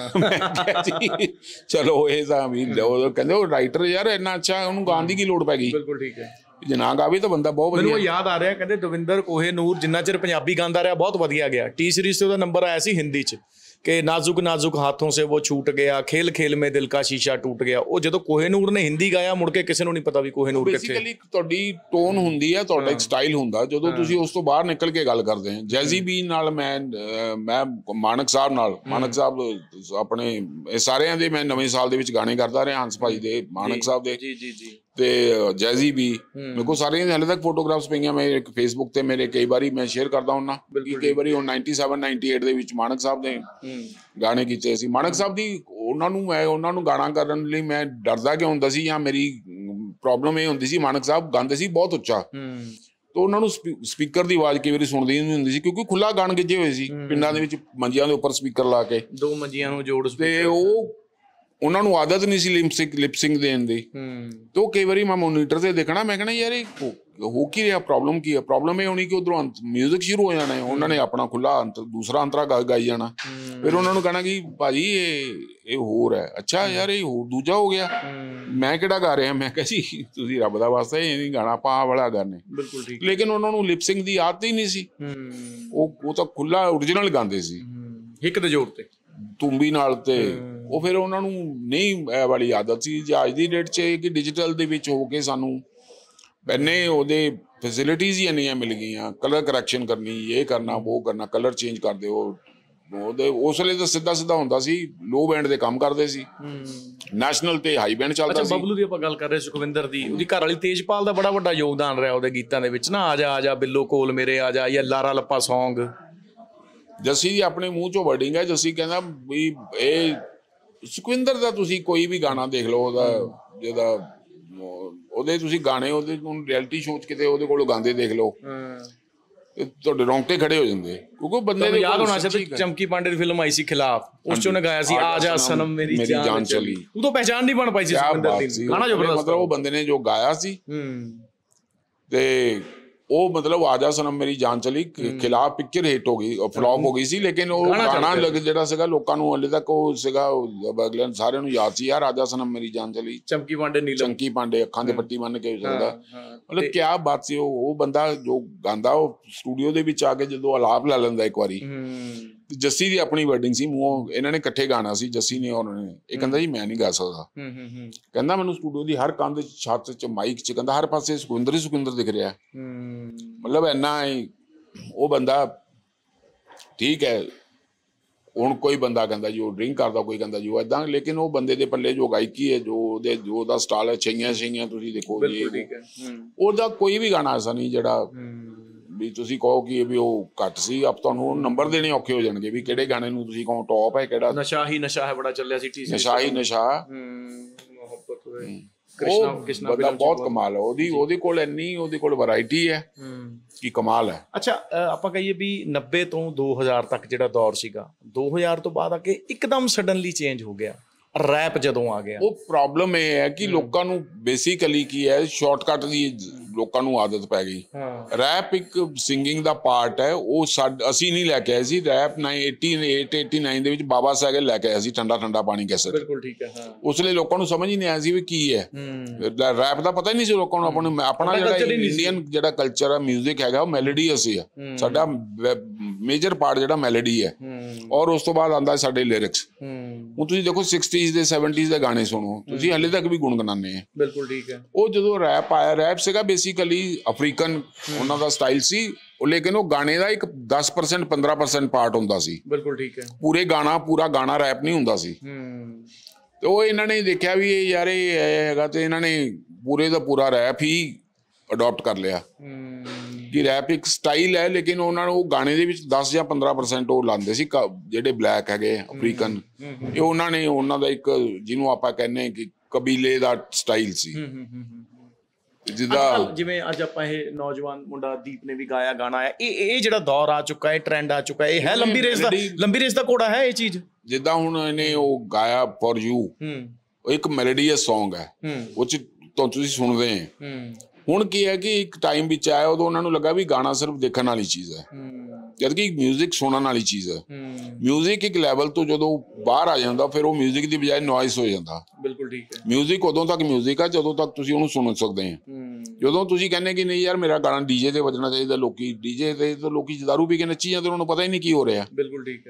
ਚਲੋ ਇਹ ਤਾਂ ਵੀ ਕਹਿੰਦੇ ਉਹ ਰਾਈਟਰ ਯਾਰ ਇੰਨਾ ਅੱਛਾ, ਉਹਨੂੰ ਗਾਉਣ ਦੀ ਕੀ ਲੋੜ ਪੈ ਗਈ, ਬਿਲਕੁਲ ਠੀਕ ਹੈ, ਜੇ ਨਾ ਗਾਵੇ ਤਾਂ ਬੰਦਾ ਬਹੁਤ ਵਧੀਆ। ਮੈਨੂੰ ਯਾਦ ਆ ਰਿਹਾ, ਕਹਿੰਦੇ ਦਵਿੰਦਰ ਕੋਹੇ ਨੂਰ ਜਿੰਨਾ ਚਿਰ ਪੰਜਾਬੀ ਗਾਉਂਦਾ ਰਿਹਾ ਬਹੁਤ ਵਧੀਆ ਗਿਆ, ਟੀ ਸੀਰੀਜ਼ ਤੇ ਉਹਦਾ ਨੰਬਰ ਆਇਆ ਸੀ ਹਿੰਦੀ 'ਚ, कि नाजुक नाजुक हाथों से वो छूट गया, खेल खेल में दिल का शीशा टूट गया। ਉਹ ਜਦੋਂ ਕੋਹਿਨੂਰ ਨੇ ਹਿੰਦੀ ਗਾਇਆ ਮੁੜ ਕੇ ਕਿਸੇ ਨੂੰ ਨਹੀਂ ਪਤਾ ਵੀ ਕੋਹਿਨੂਰ ਕਿੱਥੇ। ਬੇਸਿਕਲੀ ਤੁਹਾਡੀ ਟੋਨ ਹੁੰਦੀ ਹੈ, ਤੁਹਾਡਾ ਇੱਕ ਸਟਾਈਲ ਹੁੰਦਾ, ਜਦੋਂ ਤੁਸੀਂ ਉਸ ਤੋਂ ਬਾਹਰ ਨਿਕਲ ਕੇ ਗੱਲ ਕਰਦੇ ਹੋ। ਜੈਜ਼ੀ ਬੀ ਨਾਲ ਮੈਂ ਮੈਂ ਮਾਨਕ ਸਾਹਿਬ ਨਾਲ, ਮਾਨਕ ਸਾਹਿਬ ਆਪਣੇ ਇਹ ਸਾਰਿਆਂ ਦੇ ਮੈਂ ਨਵੇਂ ਸਾਲ ਦੇ ਵਿੱਚ ਗਾਣੇ ਕਰਦਾ ਰਿਹਾ, ਹੰਸ ਭਾਈ ਦੇ, ਮਾਨਕ ਸਾਹਿਬ ਦੇ ਜੀ ਜੀ ਜੀ ਤੇ ਜੈਜ਼ੀ ਬੀ। ਮੇਰੇ ਕੋਲ ਸਾਰਿਆਂ ਦੇ ਹਾਲੇ ਤੱਕ ਫੋਟੋਗ੍ਰਾਫਸ ਪਈਆਂ, ਮੈਂ ਇੱਕ ਫੇਸਬੁੱਕ ਤੇ ਮੇਰੇ ਕਈ ਵਾਰੀ ਮੈਂ ਸ਼ੇਅਰ ਕਰਦਾ ਹੁੰਦਾ ਕਿ ਕਈ ਵਾਰੀ ਉਹ ਨਾਈਨਟੀ ਸੈਵਨ ਨਾਈਨਟੀ ਏਟ ਦੇ ਵਿੱਚ ਮਾਨਕ ਸਾਹਿਬ ਨੇ ਗਾਣੇ ਕੀਤੇ ਸੀ। ਮਾਨਕ ਸਾਹਿਬ ਦੀ ਉਹਨਾਂ ਨੂੰ ਮੈਂ ਉਹਨਾਂ ਨੂੰ ਗਾਣਾ ਕਰਨ ਲਈ ਮੈਂ ਡਰਦਾ ਕਿਉਂ ਹੁੰਦਾ ਸੀ, ਜਾਂ ਮੇਰੀ ਪ੍ਰੋਬਲਮ ਇਹ ਹੁੰਦੀ ਸੀ, ਮਾਨਕ ਸਾਹਿਬ ਗਾਉਂਦੇ ਸੀ ਬਹੁਤ ਉੱਚਾ, ਤਾਂ ਉਹਨਾਂ ਨੂੰ ਸਪੀਕਰ ਦੀ ਆਵਾਜ਼ ਕਈ ਵਾਰੀ ਸੁਣਦੀ ਨਹੀਂ ਹੁੰਦੀ ਸੀ, ਕਿਉਂਕਿ ਖੁੱਲਾ ਗਾਣ ਗਿੱਜੇ ਹੋਏ ਸੀ ਪਿੰਡਾਂ ਦੇ ਵਿੱਚ, ਮੰਜੀਆਂ ਦੇ ਉੱਪਰ ਸਪੀਕਰ ਲਾ ਕੇ, ਦੋ ਮੰਜੀਆਂ ਨੂੰ ਜੋੜ, ਤੇ ਉਹ ਉਹਨਾਂ ਨੂੰ ਆਦਤ ਨਹੀਂ ਸੀ ਲਿਪਸਿੰਗ ਲਿਪਸਿੰਗ ਦੇਣ ਦੀ। ਤੇ ਉਹ ਕਈ ਵਾਰੀ ਮੈਂ ਮੋਨੀਟਰ ਤੇ ਦੇਖਣਾ, ਮੈਂ ਕਹਿਣਾ ਯਾਰ ਇਹ ਹੋ ਕੀ ਰਿਹਾ, ਪ੍ਰੋਬਲਮ ਕੀ ਹੈ? ਪ੍ਰੋਬਲਮ ਇਹ ਹੋਣੀ ਕਿ ਉਧਰੋਂ ਮਿਊਜ਼ਿਕ ਸ਼ੁਰੂ ਹੋ ਜਾਣਾ ਹੈ, ਉਹਨਾਂ ਨੇ ਆਪਣਾ ਖੁੱਲਾ ਦੂਸਰਾ ਅੰਤਰਾ ਗਾਈ ਜਾਣਾ, ਫਿਰ ਉਹਨਾਂ ਨੂੰ ਕਹਿਣਾ ਕਿ ਭਾਜੀ ਇਹ ਇਹ ਹੋਰ ਹੈ। ਅੱਛਾ ਯਾਰ ਇਹ ਹੋਰ ਦੂਜਾ ਹੋ ਗਿਆ, ਮੈਂ ਕਿਹੜਾ ਗਾ ਰਿਹਾ? ਮੈਂ ਕਿਹਾ ਜੀ ਤੁਸੀਂ ਰੱਬ ਦਾ ਵਾਸਤਾ ਇਹ ਨਹੀਂ ਗਾਣਾ, ਆਪਾਂ ਆਹ ਵਾਲਾ ਗਾਣੇ। ਬਿਲਕੁਲ ਠੀਕ। ਲੇਕਿਨ ਉਹਨਾਂ ਨੂੰ ਲਿਪਸਿੰਗ ਦੀ ਆਦਤ ਹੀ ਨਹੀਂ ਸੀ, ਉਹ ਉਹ ਤਾਂ ਖੁੱਲਾ ਓਰੀਜਨਲ ਗਾਉਂਦੇ ਸੀ ਹਿੱਕ ਦੇ ਜ਼ੋਰ ਤੇ, ਤੁੰਬੀ ਨਾਲ, ਤੇ ਉਹ ਫਿਰ ਉਹਨਾਂ ਨੂੰ ਨਹੀਂ ਇਹ ਵਾਲੀ ਆਦਤ ਸੀ। ਜੇ ਅੱਜ ਦੀ ਡੇਟ 'ਚ ਕਿ ਡਿਜੀਟਲ ਦੇ ਵਿੱਚ ਹੋ ਕੇ ਸਾਨੂੰ ਇੰਨੇ ਉਹਦੇ ਫੈਸਿਲਿਟੀਜ਼ ਹੀ ਇੰਨੀਆਂ ਮਿਲ ਗਈਆਂ, ਕਲਰ ਕਰੈਕਸ਼ਨ ਕਰਨੀ, ਇਹ ਕਰਨਾ ਉਹ ਕਰਨਾ, ਕਲਰ ਚੇਂਜ ਕਰ ਦਿਓ, ਉਹਦੇ ਉਸ ਵੇਲੇ ਤਾਂ ਸਿੱਧਾ ਸਿੱਧਾ ਹੁੰਦਾ ਸੀ, ਲੋ ਬੈਂਡ ਦੇ ਕੰਮ ਕਰਦੇ ਸੀ, ਨੈਸ਼ਨਲ ਤੇ ਹਾਈ ਬੈਂਡ ਚੱਲਦਾ ਸੀ। ਬਬਲੂ ਦੀ ਆਪਾਂ ਗੱਲ ਕਰ ਰਹੇ ਸੁਖਵਿੰਦਰ ਦੀ, ਉਹਦੀ ਘਰ ਵਾਲੀ ਤੇਜਪਾਲ ਦਾ ਬੜਾ ਵੱਡਾ ਯੋਗਦਾਨ ਰਿਹਾ ਉਹਦੇ ਗੀਤਾਂ ਦੇ ਵਿੱਚ ਨਾ, ਆ ਜਾ ਆ ਜਾ ਬਿੱਲੋ ਕੋਲ ਮੇਰੇ ਆ ਜਾ, ਜਾਂ ਲਾਰਾ ਲੱਪਾ ਸੌਂਗ। ਜੱਸੀ ਦੀ ਆਪਣੇ ਮੂੰਹ ਚੋਂ ਵਰਡਿੰਗ ਹੈ, ਜੱਸੀ ਕਹਿੰਦਾ ਵੀ ਇਹ ਸੁਖਵਿੰਦਰ ਦਾ ਤੁਸੀਂ ਕੋਈ ਵੀ ਗਾਣਾ ਦੇਖ ਲਓ, ਉਹਦਾ ਜਿਹਦਾ ਉਹਦੇ ਤੁਸੀਂ ਗਾਣੇ ਉਹਦੇ ਹੁਣ ਰਿਐਲਿਟੀ ਸ਼ੋਅ 'ਚ ਕਿਤੇ ਉਹਦੇ ਕੋਲੋਂ ਗਾਉਂਦੇ ਦੇਖ ਲਓ, ਤੁਹਾਡੇ ਰੌਂਗਟੇ ਖੜੇ ਹੋ ਜਾਂਦੇ, ਕਿਉਂਕਿ ਬੰਦੇ ਦੇ ਯਾਦ ਹੋਣਾ ਚਾਹੀਦਾ। ਚਮਕੀ ਪਾਂਡੇ ਦੀ ਫਿਲਮ ਆਈ ਸੀ ਖਿਲਾਫ, ਉਸ 'ਚ ਉਹਨੇ ਗਾਇਆ ਸੀ ਆ ਜਾ ਸਨਮ ਮੇਰੀ ਜਾਨ ਚਲੀ, ਉਦੋਂ ਪਹਿਚਾਣ ਨਹੀਂ ਬਣ ਪਾਈ ਸੀ ਸੁਖਵਿੰਦਰ ਦੀ, ਗਾਣਾ ਜ਼ਬਰਦਸਤ, ਮਤਲਬ ਉਹ ਬੰਦੇ ਨੇ ਜੋ ਗਾਇਆ ਸੀ। ਤੇ ਉਹ ਮਤਲਬ ਆ ਜਾ ਸਨਮ ਮੇਰੀ ਜਾਨ ਚਲੀ ਖਿਲਾਫ ਪਿਕਚਰ ਹਿੱਟ ਹੋ ਗਈ, ਫਲॉप ਹੋ ਗਈ ਸੀ, ਲੇਕਿਨ ਉਹ ਗਾਣਾ ਜਿਹੜਾ ਸੀਗਾ ਲੋਕਾਂ ਨੂੰ ਹਲੇ ਤੱਕ ਉਹ ਸੀਗਾ, ਅਗਲੇ ਸਾਰਿਆਂ ਨੂੰ ਯਾਦ ਸੀ ਯਾਰ ਆ ਜਾ ਸਨਮ ਮੇਰੀ ਜਾਨ ਚਲੀ। ਚਮਕੀ ਪਾਂਡੇ ਨੀਲਮ, ਚਮਕੀ ਪਾਂਡੇ ਅੱਖਾਂ ਦੇ ਪੱਟੀ ਬੰਨ ਕੇ ਸਕਦਾ, ਮਤਲਬ ਕਿਆ ਬਾਤ ਸੀ। ਉਹ ਉਹ ਬੰਦਾ ਜੋ ਗਾਉਂਦਾ, ਉਹ ਸਟੂਡੀਓ ਦੇ ਵਿੱਚ ਆ ਕੇ ਜਦੋਂ ਆਲਾਪ ਲੈ ਲੈਂਦਾ ਇੱਕ ਵਾਰੀ। ਜੱਸੀ ਦੀ ਆਪਣੀ ਵਰਡਿੰਗ ਸੀ ਮੂੰਹੋਂ, ਇਹਨਾਂ ਨੇ ਇਕੱਠੇ ਗਾਣਾ ਸੀ ਜੱਸੀ ਨੇ ਔਰ ਨੇ, ਇਹ ਕਹਿੰਦਾ ਜੀ ਮੈਂ ਨਹੀਂ ਗਾ ਸਕਦਾ, ਕਹਿੰਦਾ ਮੈਨੂੰ ਸਟੂਡੀਓ ਦੀ ਹਰ ਕੰਧ ਛੱਤ 'ਚ ਮਾਈਕ 'ਚ ਕਹਿੰਦਾ ਹਰ ਪਾਸੇ ਸੁਖਵਿੰਦਰ ਹੀ ਸੁਖਵਿੰਦਰ ਦਿਖ ਰਿਹਾ, ਮਤਲਬ ਇੰਨਾ ਉਹ ਬੰਦਾ ਠੀਕ ਹੈ। ਹੁਣ ਕੋਈ ਬੰਦਾ ਕਹਿੰਦਾ ਜੀ ਉਹ ਡਰਿੰਕ ਕਰਦਾ, ਕੋਈ ਕਹਿੰਦਾ ਜੀ ਉਹ ਏਦਾਂ, ਲੇਕਿਨ ਉਹ ਬੰਦੇ ਦੇ ਪੱਲੇ ਜੋ ਗਾਇਕੀ ਹੈ, ਜੋ ਉਹਦੇ ਜੋ ਉਹਦਾ ਸਟਾਈਲ ਹੈ, ਛਈਆਂ ਛਈਆਂ ਤੁਸੀਂ ਦੇਖੋ ਜੀ, ਉਹਦਾ ਕੋਈ ਵੀ ਗਾਣਾ ਐਸਾ ਨਹੀਂ ਜਿਹੜਾ ਵੀ ਤੁਸੀਂ ਕਹੋ ਕਿ ਵੀ ਉਹ ਘੱਟ ਸੀ। ਆਪ ਤੁਹਾਨੂੰ ਨੰਬਰ ਦੇਣੇ ਔਖੇ ਹੋ ਜਾਣਗੇ ਵੀ ਕਿਹੜੇ ਗਾਣੇ ਨੂੰ ਤੁਸੀਂ ਕਹੋ ਟੌਪ ਹੈ, ਕਿਹੜਾ। ਨਸ਼ਾ ਹੀ ਨਸ਼ਾ ਹੈ ਬੜਾ ਚੱਲਿਆ ਸੀ, ਨਸ਼ਾ ਹੀ ਨਸ਼ਾ, ਉਹ ਬੰਦਾ ਬਹੁਤ ਕਮਾਲ ਹੈ, ਉਹਦੀ ਉਹਦੇ ਕੋਲ ਇੰਨੀ ਉਹਦੇ ਕੋਲ ਵੈਰਾਈਟੀ ਹੈ ਕਿ ਕਮਾਲ ਹੈ। ਅੱਛਾ ਆਪਾਂ ਕਹੀਏ ਵੀ ਨੱਬੇ ਤੋਂ ਦੋ ਹਜ਼ਾਰ ਤੱਕ ਜਿਹੜਾ ਦੌਰ ਸੀਗਾ, ਦੋ ਹਜ਼ਾਰ ਤੋਂ ਬਾਅਦ ਆ ਕੇ ਇੱਕਦਮ ਸਡਨਲੀ ਚੇਂਜ ਹੋ ਗਿਆ, ਰੈਪ ਜਦੋਂ ਆ ਗਿਆ। ਉਹ ਪ੍ਰੋਬਲਮ ਇਹ ਹੈ ਕਿ ਲੋਕਾਂ ਨੂੰ ਬੇਸਿਕਲੀ ਕੀ ਹੈ, ਸ਼ਾਰਟਕਟ ਦੀ ਲੋਕਾਂ ਨੂੰ ਆਦਤ ਪੈ ਗਈ। ਰੈਪ ਇੱਕ ਸਿੰਗਿੰਗ ਦਾ ਪਾਰਟ ਹੈ, ਉਹ ਅਸੀਂ ਨਹੀਂ ਲੈ ਕੇ ਆਏ ਸੀ। ਰੈਪ ਅੱਸੀ ਅੱਠ ਅੱਸੀ ਨੌ ਦੇ ਵਿੱਚ ਬਾਬਾ ਸਹਿਗਲ ਲੈ ਕੇ ਆਇਆ ਸੀ, ਠੰਡਾ ਠੰਡਾ ਪਾਣੀ ਕੈਸਟ। ਬਿਲਕੁਲ ਠੀਕ ਹੈ। ਉਸ ਲਈ ਲੋਕਾਂ ਨੂੰ ਸਮਝ ਹੀ ਨਹੀਂ ਆਇਆ ਸੀ ਵੀ ਕੀ ਹੈ ਰੈਪ ਦਾ, ਪਤਾ ਹੀ ਨਹੀਂ ਸੀ ਲੋਕਾਂ ਨੂੰ। ਆਪਾਂ ਨੂੰ ਆਪਣਾ ਜਿਹੜਾ ਇੰਡੀਅਨ ਜਿਹੜਾ ਕਲਚਰ ਹੈ, ਮਿਊਜ਼ਿਕ ਹੈਗਾ, ਉਹ ਮੈਲੋਡੀਅਸ ਹੈ, ਸਾਡਾ ਮੇਜਰ ਪਾਰਟ ਜਿਹੜਾ ਮੈਲੋਡੀ ਹੈ, ਔਰ ਉਸ ਤੋਂ ਬਾਅਦ ਆਉਂਦਾ ਸਾਡੇ ਲਿਰਿਕਸ। ਹੁਣ ਤੁਸੀਂ ਦੇਖੋ ਸਿਕਸਟੀਜ਼ ਦੇ ਸੈਵਨਟੀਜ਼ ਦੇ ਗਾਣੇ ਸੁਣੋ, ਤੁਸੀਂ ਹਲੇ ਤੱਕ ਵੀ ਗੁਣਗੁਣਾਉਂਦੇ ਆ। ਬਿਲਕੁਲ ਠੀਕ ਹੈ। ਉਹ ਜਦੋਂ ਰੈਪ ਆਇਆ, ਰੈਪ ਸੀਗਾ ਬੇਸਿਕਲੀ ਅਫਰੀਕਨ ਉਹਨਾਂ ਦਾ ਸਟਾਈਲ ਸੀ, ਲੇਕਿਨ ਉਹ ਗਾਣੇ ਦਾ ਇੱਕ ਦਸ ਪਰਸੈਂਟ ਪੰਦਰਾਂ ਪਰਸੈਂਟ ਪਾਰਟ ਹੁੰਦਾ ਸੀ। ਬਿਲਕੁਲ ਠੀਕ ਹੈ। ਪੂਰੇ ਗਾਣਾ ਪੂਰਾ ਗਾਣਾ ਰੈਪ ਨਹੀਂ ਹੁੰਦਾ ਸੀ। ਤੇ ਉਹ ਇਹਨਾਂ ਨੇ ਦੇਖਿਆ ਵੀ ਇਹ ਯਾਰ ਇਹ ਹੈਗਾ, ਤੇ ਇਹਨਾਂ ਨੇ ਪੂਰੇ ਦਾ ਪੂਰਾ ਰੈਪ ਹੀ ਅਡੋਪਟ ਕਰ ਲਿਆ ਕਿ ਰੈਪ ਇੱਕ ਸਟਾਈਲ ਹੈ, ਲੇਕਿਨ ਉਹਨਾਂ ਨੂੰ ਉਹ ਗਾਣੇ ਦੇ ਵਿੱਚ ਦਸ ਜਾਂ ਪੰਦਰਾਂ ਪਰਸੈਂਟ ਉਹ ਲਾਉਂਦੇ ਸੀ ਜਿਹੜੇ ਬਲੈਕ ਹੈਗੇ ਅਫਰੀਕਨ। ਇਹ ਉਹਨਾਂ ਨੇ ਉਹਨਾਂ ਦਾ ਇੱਕ ਜਿਹਨੂੰ ਆਪਾਂ ਕਹਿੰਦੇ ਕਿ ਕਬੀਲੇ ਦਾ ਸਟਾਈਲ ਸੀ। ਜਿੱਦਾਂ ਜਿਵੇਂ ਅੱਜ ਆਪਾਂ ਇਹ ਨੌਜਵਾਨ ਮੁੰਡਾ ਦੀਪ ਨੇ ਵੀ ਗਾਇਆ ਗਾਣਾ ਆਇਆ, ਇਹ ਇਹ ਜਿਹੜਾ ਦੌਰ ਆ ਚੁੱਕਾ ਹੈ, ਟ੍ਰੈਂਡ ਆ ਚੁੱਕਾ ਹੈ, ਇਹ ਹੈ ਲੰਬੀ ਰੇਸ ਦਾ, ਲੰਬੀ ਰੇਸ ਦਾ ਘੋੜਾ ਹੈ ਇਹ ਚੀਜ਼। ਜਿੱਦਾਂ ਹੁਣ ਇਹਨੇ ਉਹ ਗਾਇਆ ਫॉर ਯੂ, ਉਹ ਇੱਕ ਮੈਲੋਡੀਅਸ ਸੌਂਗ ਹੈ, ਉਹ ਚ ਤੁਸੀਂ ਸੁਣਦੇ ਹੈ। ਹੁਣ ਕੀ ਹੈ ਕਿ ਇੱਕ ਟਾਈਮ ਵਿੱਚ ਆਇਆ, ਉਦੋਂ ਉਹਨਾਂ ਨੂੰ ਲੱਗਾ ਵੀ ਗਾਣਾ ਸਿਰਫ ਦੇਖਣ ਵਾਲੀ ਚੀਜ਼ ਹੈ, ਜਦਕਿ ਮਿਊਜ਼ਿਕ ਸੁਣਨ ਵਾਲੀ ਚੀਜ਼ ਹੈ। ਮਿਊਜ਼ਿਕ ਇੱਕ ਲੈਵਲ ਤੋਂ ਜਦੋਂ ਬਾਹਰ ਆ ਜਾਂਦਾ, ਫਿਰ ਉਹ ਮਿਊਜ਼ਿਕ ਦੀ ਬਜਾਏ ਨੋਇਸ ਹੋ ਜਾਂਦਾ। ਬਿਲਕੁਲ ਠੀਕ ਹੈ। ਮਿਊਜ਼ਿਕ ਉਦੋਂ ਤੱਕ ਮਿਊਜ਼ਿਕ ਆ ਜਦੋਂ ਤੱਕ ਤੁਸੀਂ ਉਹਨੂੰ ਸੁਣ ਸਕਦੇ ਹੋ। ਜਦੋਂ ਤੁਸੀਂ ਕਹਿੰਦੇ ਕਿ ਨਹੀਂ ਯਾਰ ਮੇਰਾ ਗਾਣਾ ਡੀਜੇ ਤੇ ਵੱਜਣਾ ਚਾਹੀਦਾ, ਲੋਕੀ ਡੀਜੇ ਤੇ ਤਾਂ ਲੋਕੀ ਦਾਰੂ ਪੀ ਕੇ ਨੱਚੀ ਜਾਂਦੇ, ਉਹਨਾਂ ਨੂੰ ਪਤਾ ਹੀ ਨਹੀਂ ਕੀ ਹੋ ਰਿਹਾ। ਬਿਲਕੁਲ ਠੀਕ ਹੈ।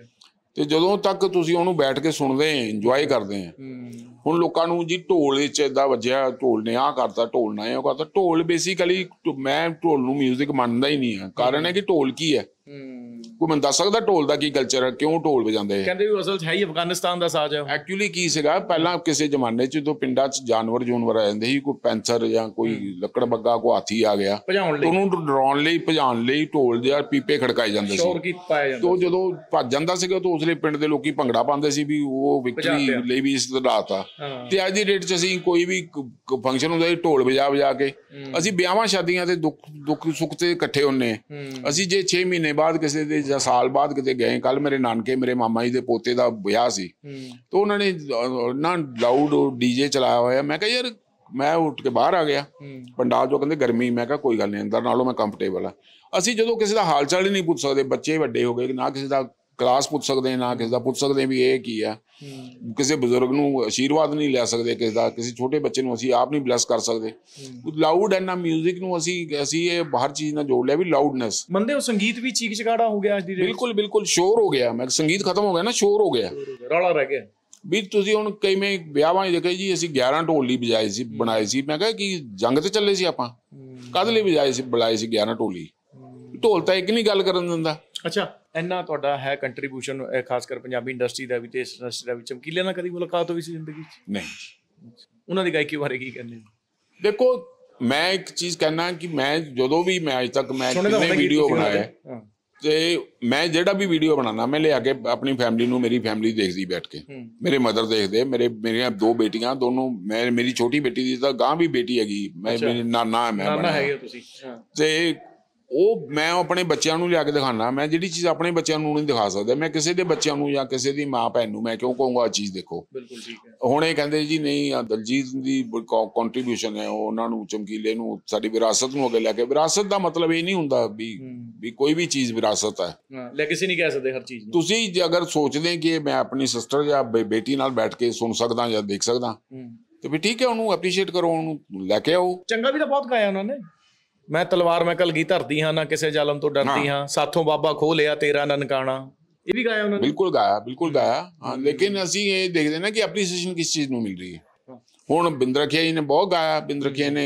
ਤੇ ਜਦੋਂ ਤੱਕ ਤੁਸੀਂ ਉਹਨੂੰ ਬੈਠ ਕੇ ਸੁਣਦੇ ਇੰਜੋਏ ਕਰਦੇ ਆ। ਹੁਣ ਲੋਕਾਂ ਨੂੰ ਜੀ ਢੋਲ ਵਿੱਚ ਏਦਾਂ ਵੱਜਿਆ, ਢੋਲ ਨੇ ਆਹ ਕਰਤਾ, ਢੋਲ ਨੇ ਉਹ ਕਰਤਾ। ਢੋਲ ਬੇਸਿਕਲੀ ਮੈਂ ਢੋਲ ਨੂੰ ਮਿਊਜ਼ਿਕ ਮੰਨਦਾ ਹੀ ਨਹੀਂ ਆ। ਕਾਰਨ ਹੈ ਕਿ ਢੋਲ ਕੀ ਹੈ, ਕੋਈ ਮੈਨੂੰ ਦੱਸ ਸਕਦਾ ਢੋਲ ਦਾ ਕੀ ਕਲਚਰ ਹੈ, ਕਿਉਂ ਢੋਲ ਵਜਾਉਂਦੇ? ਕਹਿੰਦੇ ਵੀ ਅਸਲ 'ਚ ਹੈ ਹੀ ਅਫਗਾਨਿਸਤਾਨ ਦਾ ਸਾਜ਼ ਹੈ। ਐਕਚੁਅਲੀ ਕੀ ਸੀਗਾ, ਪਹਿਲਾਂ ਕਿਸੇ ਜ਼ਮਾਨੇ 'ਚ ਜਦੋਂ ਪਿੰਡਾਂ 'ਚ ਜਾਨਵਰ ਜੂਨਵਰ ਆ ਜਾਂਦੇ ਸੀ, ਕੋਈ ਪੈਂਸਰ ਜਾਂ ਕੋਈ ਲੱਕੜ ਬੱਗਾ, ਕੋਈ ਹਾਥੀ ਆ ਗਿਆ, ਉਹਨੂੰ ਡਰਾਉਣ ਲਈ ਭਜਾਉਣ ਲਈ ਢੋਲ ਦੇ ਪੀਪੇ ਖੜਕਾਏ ਜਾਂਦੇ ਸੀ। ਤੋਂ ਜਦੋਂ ਭੱਜ ਜਾਂਦਾ ਸੀਗਾ ਤਾਂ ਉਸਲੇ ਪਿੰਡ ਦੇ ਲੋਕੀ ਭੰਗੜਾ ਪਾਉਂਦੇ ਸੀ ਵੀ ਉਹ ਵਿਕਟਰੀ ਲਈ ਵੀ ਇਸ ਤਰ੍ਹਾਂ ਦਾ। ਤੇ ਅੱਜ ਦੀ ਡੇਟ 'ਚ ਅਸੀਂ ਕੋਈ ਵੀ ਫੰਕਸ਼ਨ ਹੁੰਦਾ ਢੋਲ ਵਜਾ ਵਜਾ ਕੇ, ਅਸੀਂ ਵਿਆਹਾਂ ਸ਼ਾਦੀਆਂ ਤੇ ਦੁੱਖ ਦੁੱਖ ਸੁੱਖ ਤੇ ਇਕੱਠੇ ਹੁੰਨੇ। ਅਸੀਂ ਜੇ ਛੇ ਮਹੀਨੇ ਬਾਅਦ ਕਿਸੇ ਦੇ ਜਾਂ ਸਾਲ ਬਾਅਦ ਕਿਤੇ ਗਏ, ਕੱਲ ਮੇਰੇ ਨਾਨਕੇ ਮੇਰੇ ਮਾਮਾ ਜੀ ਦੇ ਪੋਤੇ ਦਾ ਵਿਆਹ ਸੀ, ਤੇ ਉਹਨਾਂ ਨੇ ਨਾ ਲਾਊਡ ਡੀਜੇ ਚਲਾਇਆ ਹੋਇਆ। ਮੈਂ ਕਿਹਾ ਯਾਰ, ਮੈਂ ਉੱਠ ਕੇ ਬਾਹਰ ਆ ਗਿਆ ਪੰਡਾਲ ਚੋਂ, ਕਹਿੰਦੇ ਗਰਮੀ। ਮੈਂ ਕਿਹਾ ਕੋਈ ਗੱਲ ਨਹੀਂ, ਅੰਦਰ ਨਾਲੋਂ ਮੈਂ ਕੰਫਰਟੇਬਲ ਆ। ਅਸੀਂ ਜਦੋਂ ਕਿਸੇ ਦਾ ਹਾਲ ਚਾਲ ਹੀ ਨਹੀਂ ਪੁੱਛ ਸਕਦੇ, ਬੱਚੇ ਵੱਡੇ ਹੋ ਗਏ, ਨਾ ਕਿਸੇ ਦਾ ਕਲਾਸ ਪੁੱਛ ਸਕਦੇ, ਨਾ ਕਿਸੇ ਦਾ ਪੁੱਛ ਸਕਦੇ ਵੀ ਇਹ ਕੀ ਆ, ਕਿਸੇ ਬਜ਼ੁਰਗ ਨੂੰ ਆਸ਼ੀਰਵਾਦ ਨਹੀਂ ਲੈ ਸਕਦੇ ਕਿਸੇ ਦਾ, ਕਿਸੇ ਛੋਟੇ ਬੱਚੇ ਨੂੰ ਅਸੀਂ ਆਪ ਨਹੀਂ ਬਲੈਸ ਕਰ ਸਕਦੇ। ਲਾਊਡ ਐਨਾ ਮਿਊਜ਼ਿਕ ਨੂੰ ਅਸੀਂ ਅਸੀਂ ਇਹ ਹਰ ਚੀਜ਼ ਨਾਲ ਜੋੜ ਲਿਆ ਵੀ ਲਾਊਡਨੈਸ ਮੰਨਦੇ ਹੋ। ਸੰਗੀਤ ਵੀ ਚੀਕ ਚਿਕਾੜਾ ਹੋ ਗਿਆ ਅੱਜ ਦੀ। ਬਿਲਕੁਲ ਬਿਲਕੁਲ ਸ਼ੋਰ ਹੋ ਗਿਆ। ਮੈਂ ਸੰਗੀਤ ਖਤਮ ਹੋ ਗਿਆ ਨਾ, ਸ਼ੋਰ ਹੋ ਗਿਆ, ਰੌਲਾ ਰਹਿ ਗਿਆ ਵੀ। ਤੁਸੀਂ ਹੁਣ ਕਈ ਵਿਆਹਾਂ 'ਚ ਦੇਖਿਆ ਜੀ, ਅਸੀਂ ਗਿਆਰਾਂ ਢੋਲੀ ਵਜਾਏ ਸੀ, ਬਣਾਏ ਸੀ। ਮੈਂ ਕਿਹਾ ਕਿ ਜੰਗ ਤੇ ਚੱਲੇ ਸੀ ਆਪਾਂ, ਕਾਹਦੇ ਲਈ ਵਜਾਏ ਸੀ, ਬੁਲਾਏ ਸੀ ਗਿਆਰਾਂ ਢੋਲੀ? ਢੋਲ ਤਾਂ ਇੱਕ ਨਹੀਂ ਗੱਲ ਕਰਨ ਦਿੰਦਾ। ਅੱਛਾ, ਇੰਨਾ ਤੁਹਾਡਾ ਹੈ ਕੰਟਰੀਬਿਊਸ਼ਨ, ਖਾਸ ਕਰ ਪੰਜਾਬੀ ਇੰਡਸਟਰੀ ਦਾ ਵੀ ਤੇ ਇਸ ਇੰਡਸਟਰੀ ਦਾ ਵੀ। ਚਮਕੀਲੇ ਨਾਲ ਕਦੀ ਮੁਲਾਕਾਤ ਹੋਈ ਸੀ ਜ਼ਿੰਦਗੀ 'ਚ? ਨਹੀਂ। ਉਹਨਾਂ ਦੀ ਗਾਇਕੀ ਬਾਰੇ ਕੀ ਕਹਿੰਦੇ? ਦੇਖੋ, ਮੈਂ ਇੱਕ ਚੀਜ਼ ਕਹਿਣਾ ਕਿ ਮੈਂ ਜਦੋਂ ਵੀ ਮੈਂ ਅੱਜ ਤੱਕ ਮੈਂ ਕਿੰਨੇ ਵੀਡੀਓ ਬਣਾਏ, ਤੇ ਮੈਂ ਜਿਹੜਾ ਵੀ ਵੀਡੀਓ ਬਣਾਉਣਾ ਮੈਂ ਲਿਆ ਕੇ ਆਪਣੀ ਫੈਮਿਲੀ ਨੂੰ, ਮੇਰੀ ਫੈਮਿਲੀ ਦੇਖਦੀ ਬੈਠ ਕੇ, ਮੇਰੇ ਮਦਰ ਦੇਖਦੇ, ਮੇਰੇ ਮੇਰੀਆਂ ਦੋ ਬੇਟੀਆਂ ਦੋਨੋਂ, ਮੈਂ ਮੇਰੀ ਛੋਟੀ ਬੇਟੀ ਦੀ ਤਾਂ ਗਾਂ ਵੀ ਬੇਟੀ ਹੈਗੀ, ਮੈਂ ਮੇਰੀ ਨਾਨਾ ਹੈ, ਮੈਂ ਬਣਾਇਆ ਤੇ ਉਹ ਮੈਂ ਆਪਣੇ ਬੱਚਿਆਂ ਨੂੰ ਲਿਆ ਕੇ ਦਿਖਾਉਣਾ। ਮੈਂ ਜਿਹੜੀ ਚੀਜ਼ ਆਪਣੇ ਬੱਚਿਆਂ ਨੂੰ ਨਹੀਂ ਦਿਖਾ ਸਕਦਾ, ਮੈਂ ਕਿਸੇ ਦੇ ਬੱਚਿਆਂ ਨੂੰ ਜਾਂ ਕਿਸੇ ਦੀ ਮਾਂ ਭੈਣ ਨੂੰ ਮੈਂ ਕਿਉਂ ਕਹੂੰਗਾ ਆਹ ਚੀਜ਼ ਦੇਖੋ। ਬਿਲਕੁਲ ਠੀਕ ਹੈ। ਹੁਣ ਇਹ ਕਹਿੰਦੇ ਜੀ ਨਹੀਂ, ਦਲਜੀਤ ਦੀ ਕੰਟਰੀਬਿਊਸ਼ਨ ਹੈ, ਉਹਨਾਂ ਨੂੰ, ਚਮਕੀਲੇ ਨੂੰ, ਸਾਡੀ ਵਿਰਾਸਤ ਨੂੰ ਅੱਗੇ ਲੈ ਕੇ। ਵਿਰਾਸਤ ਦਾ ਮਤਲਬ ਇਹ ਨਹੀਂ ਹੁੰਦਾ ਵੀ ਵੀ ਕੋਈ ਵੀ ਚੀਜ਼ ਵਿਰਾਸਤ ਹੈ। ਲੈਗੇਸੀ ਨਹੀਂ ਕਹਿ ਸਕਦੇ ਹਰ ਚੀਜ਼ ਨੂੰ। ਤੁਸੀਂ ਅਗਰ ਸੋਚਦੇ ਕਿ ਮੈਂ ਆਪਣੀ ਸਿਸਟਰ ਜਾਂ ਬੇਟੀ ਨਾਲ ਬੈਠ ਕੇ ਸੁਣ ਸਕਦਾ ਜਾਂ ਦੇਖ ਸਕਦਾ, ਤੇ ਵੀ ਠੀਕ ਹੈ, ਉਹਨੂੰ ਐਪਰੀਸ਼ੀਏਟ ਕਰੋ, ਉਹਨੂੰ ਲੈ ਕੇ ਆਓ। ਚੰਗਾ ਵੀ ਤਾਂ ਬਹੁਤ ਗਾਇਆ ਉਹਨਾਂ ਨੇ। ਮੈਂ ਤਲਵਾਰ ਮੈਂ ਕਲਗੀ ਧਰਦੀ ਹਾਂ, ਨਾ ਕਿਸੇ ਜ਼ਾਲਮ ਤੋਂ ਡਰਦੀ ਹਾਂ, ਸਾਥੋਂ ਬਾਬਾ ਖੋਹ ਲਿਆ ਤੇਰਾ ਨਨਕਾਣਾ, ਇਹ ਵੀ ਗਾਇਆ ਉਹਨਾਂ ਨੇ। ਬਿਲਕੁਲ ਗਾਇਆ, ਬਿਲਕੁਲ ਗਾਇਆ। ਹਾਂ, ਲੇਕਿਨ ਅਸੀਂ ਇਹ ਦੇਖਦੇ ਨਾ ਕਿ ਐਪਰੀਸੀਏਸ਼ਨ ਕਿਸ ਚੀਜ਼ ਨੂੰ ਮਿਲ ਰਹੀ ਹੈ। ਹੁਣ ਬਿੰਦਰ ਰਖੀਆ ਜੀ ਨੇ ਬਹੁਤ ਗਾਇਆ, ਬਿੰਦਰ ਰਖੀਆ ਨੇ,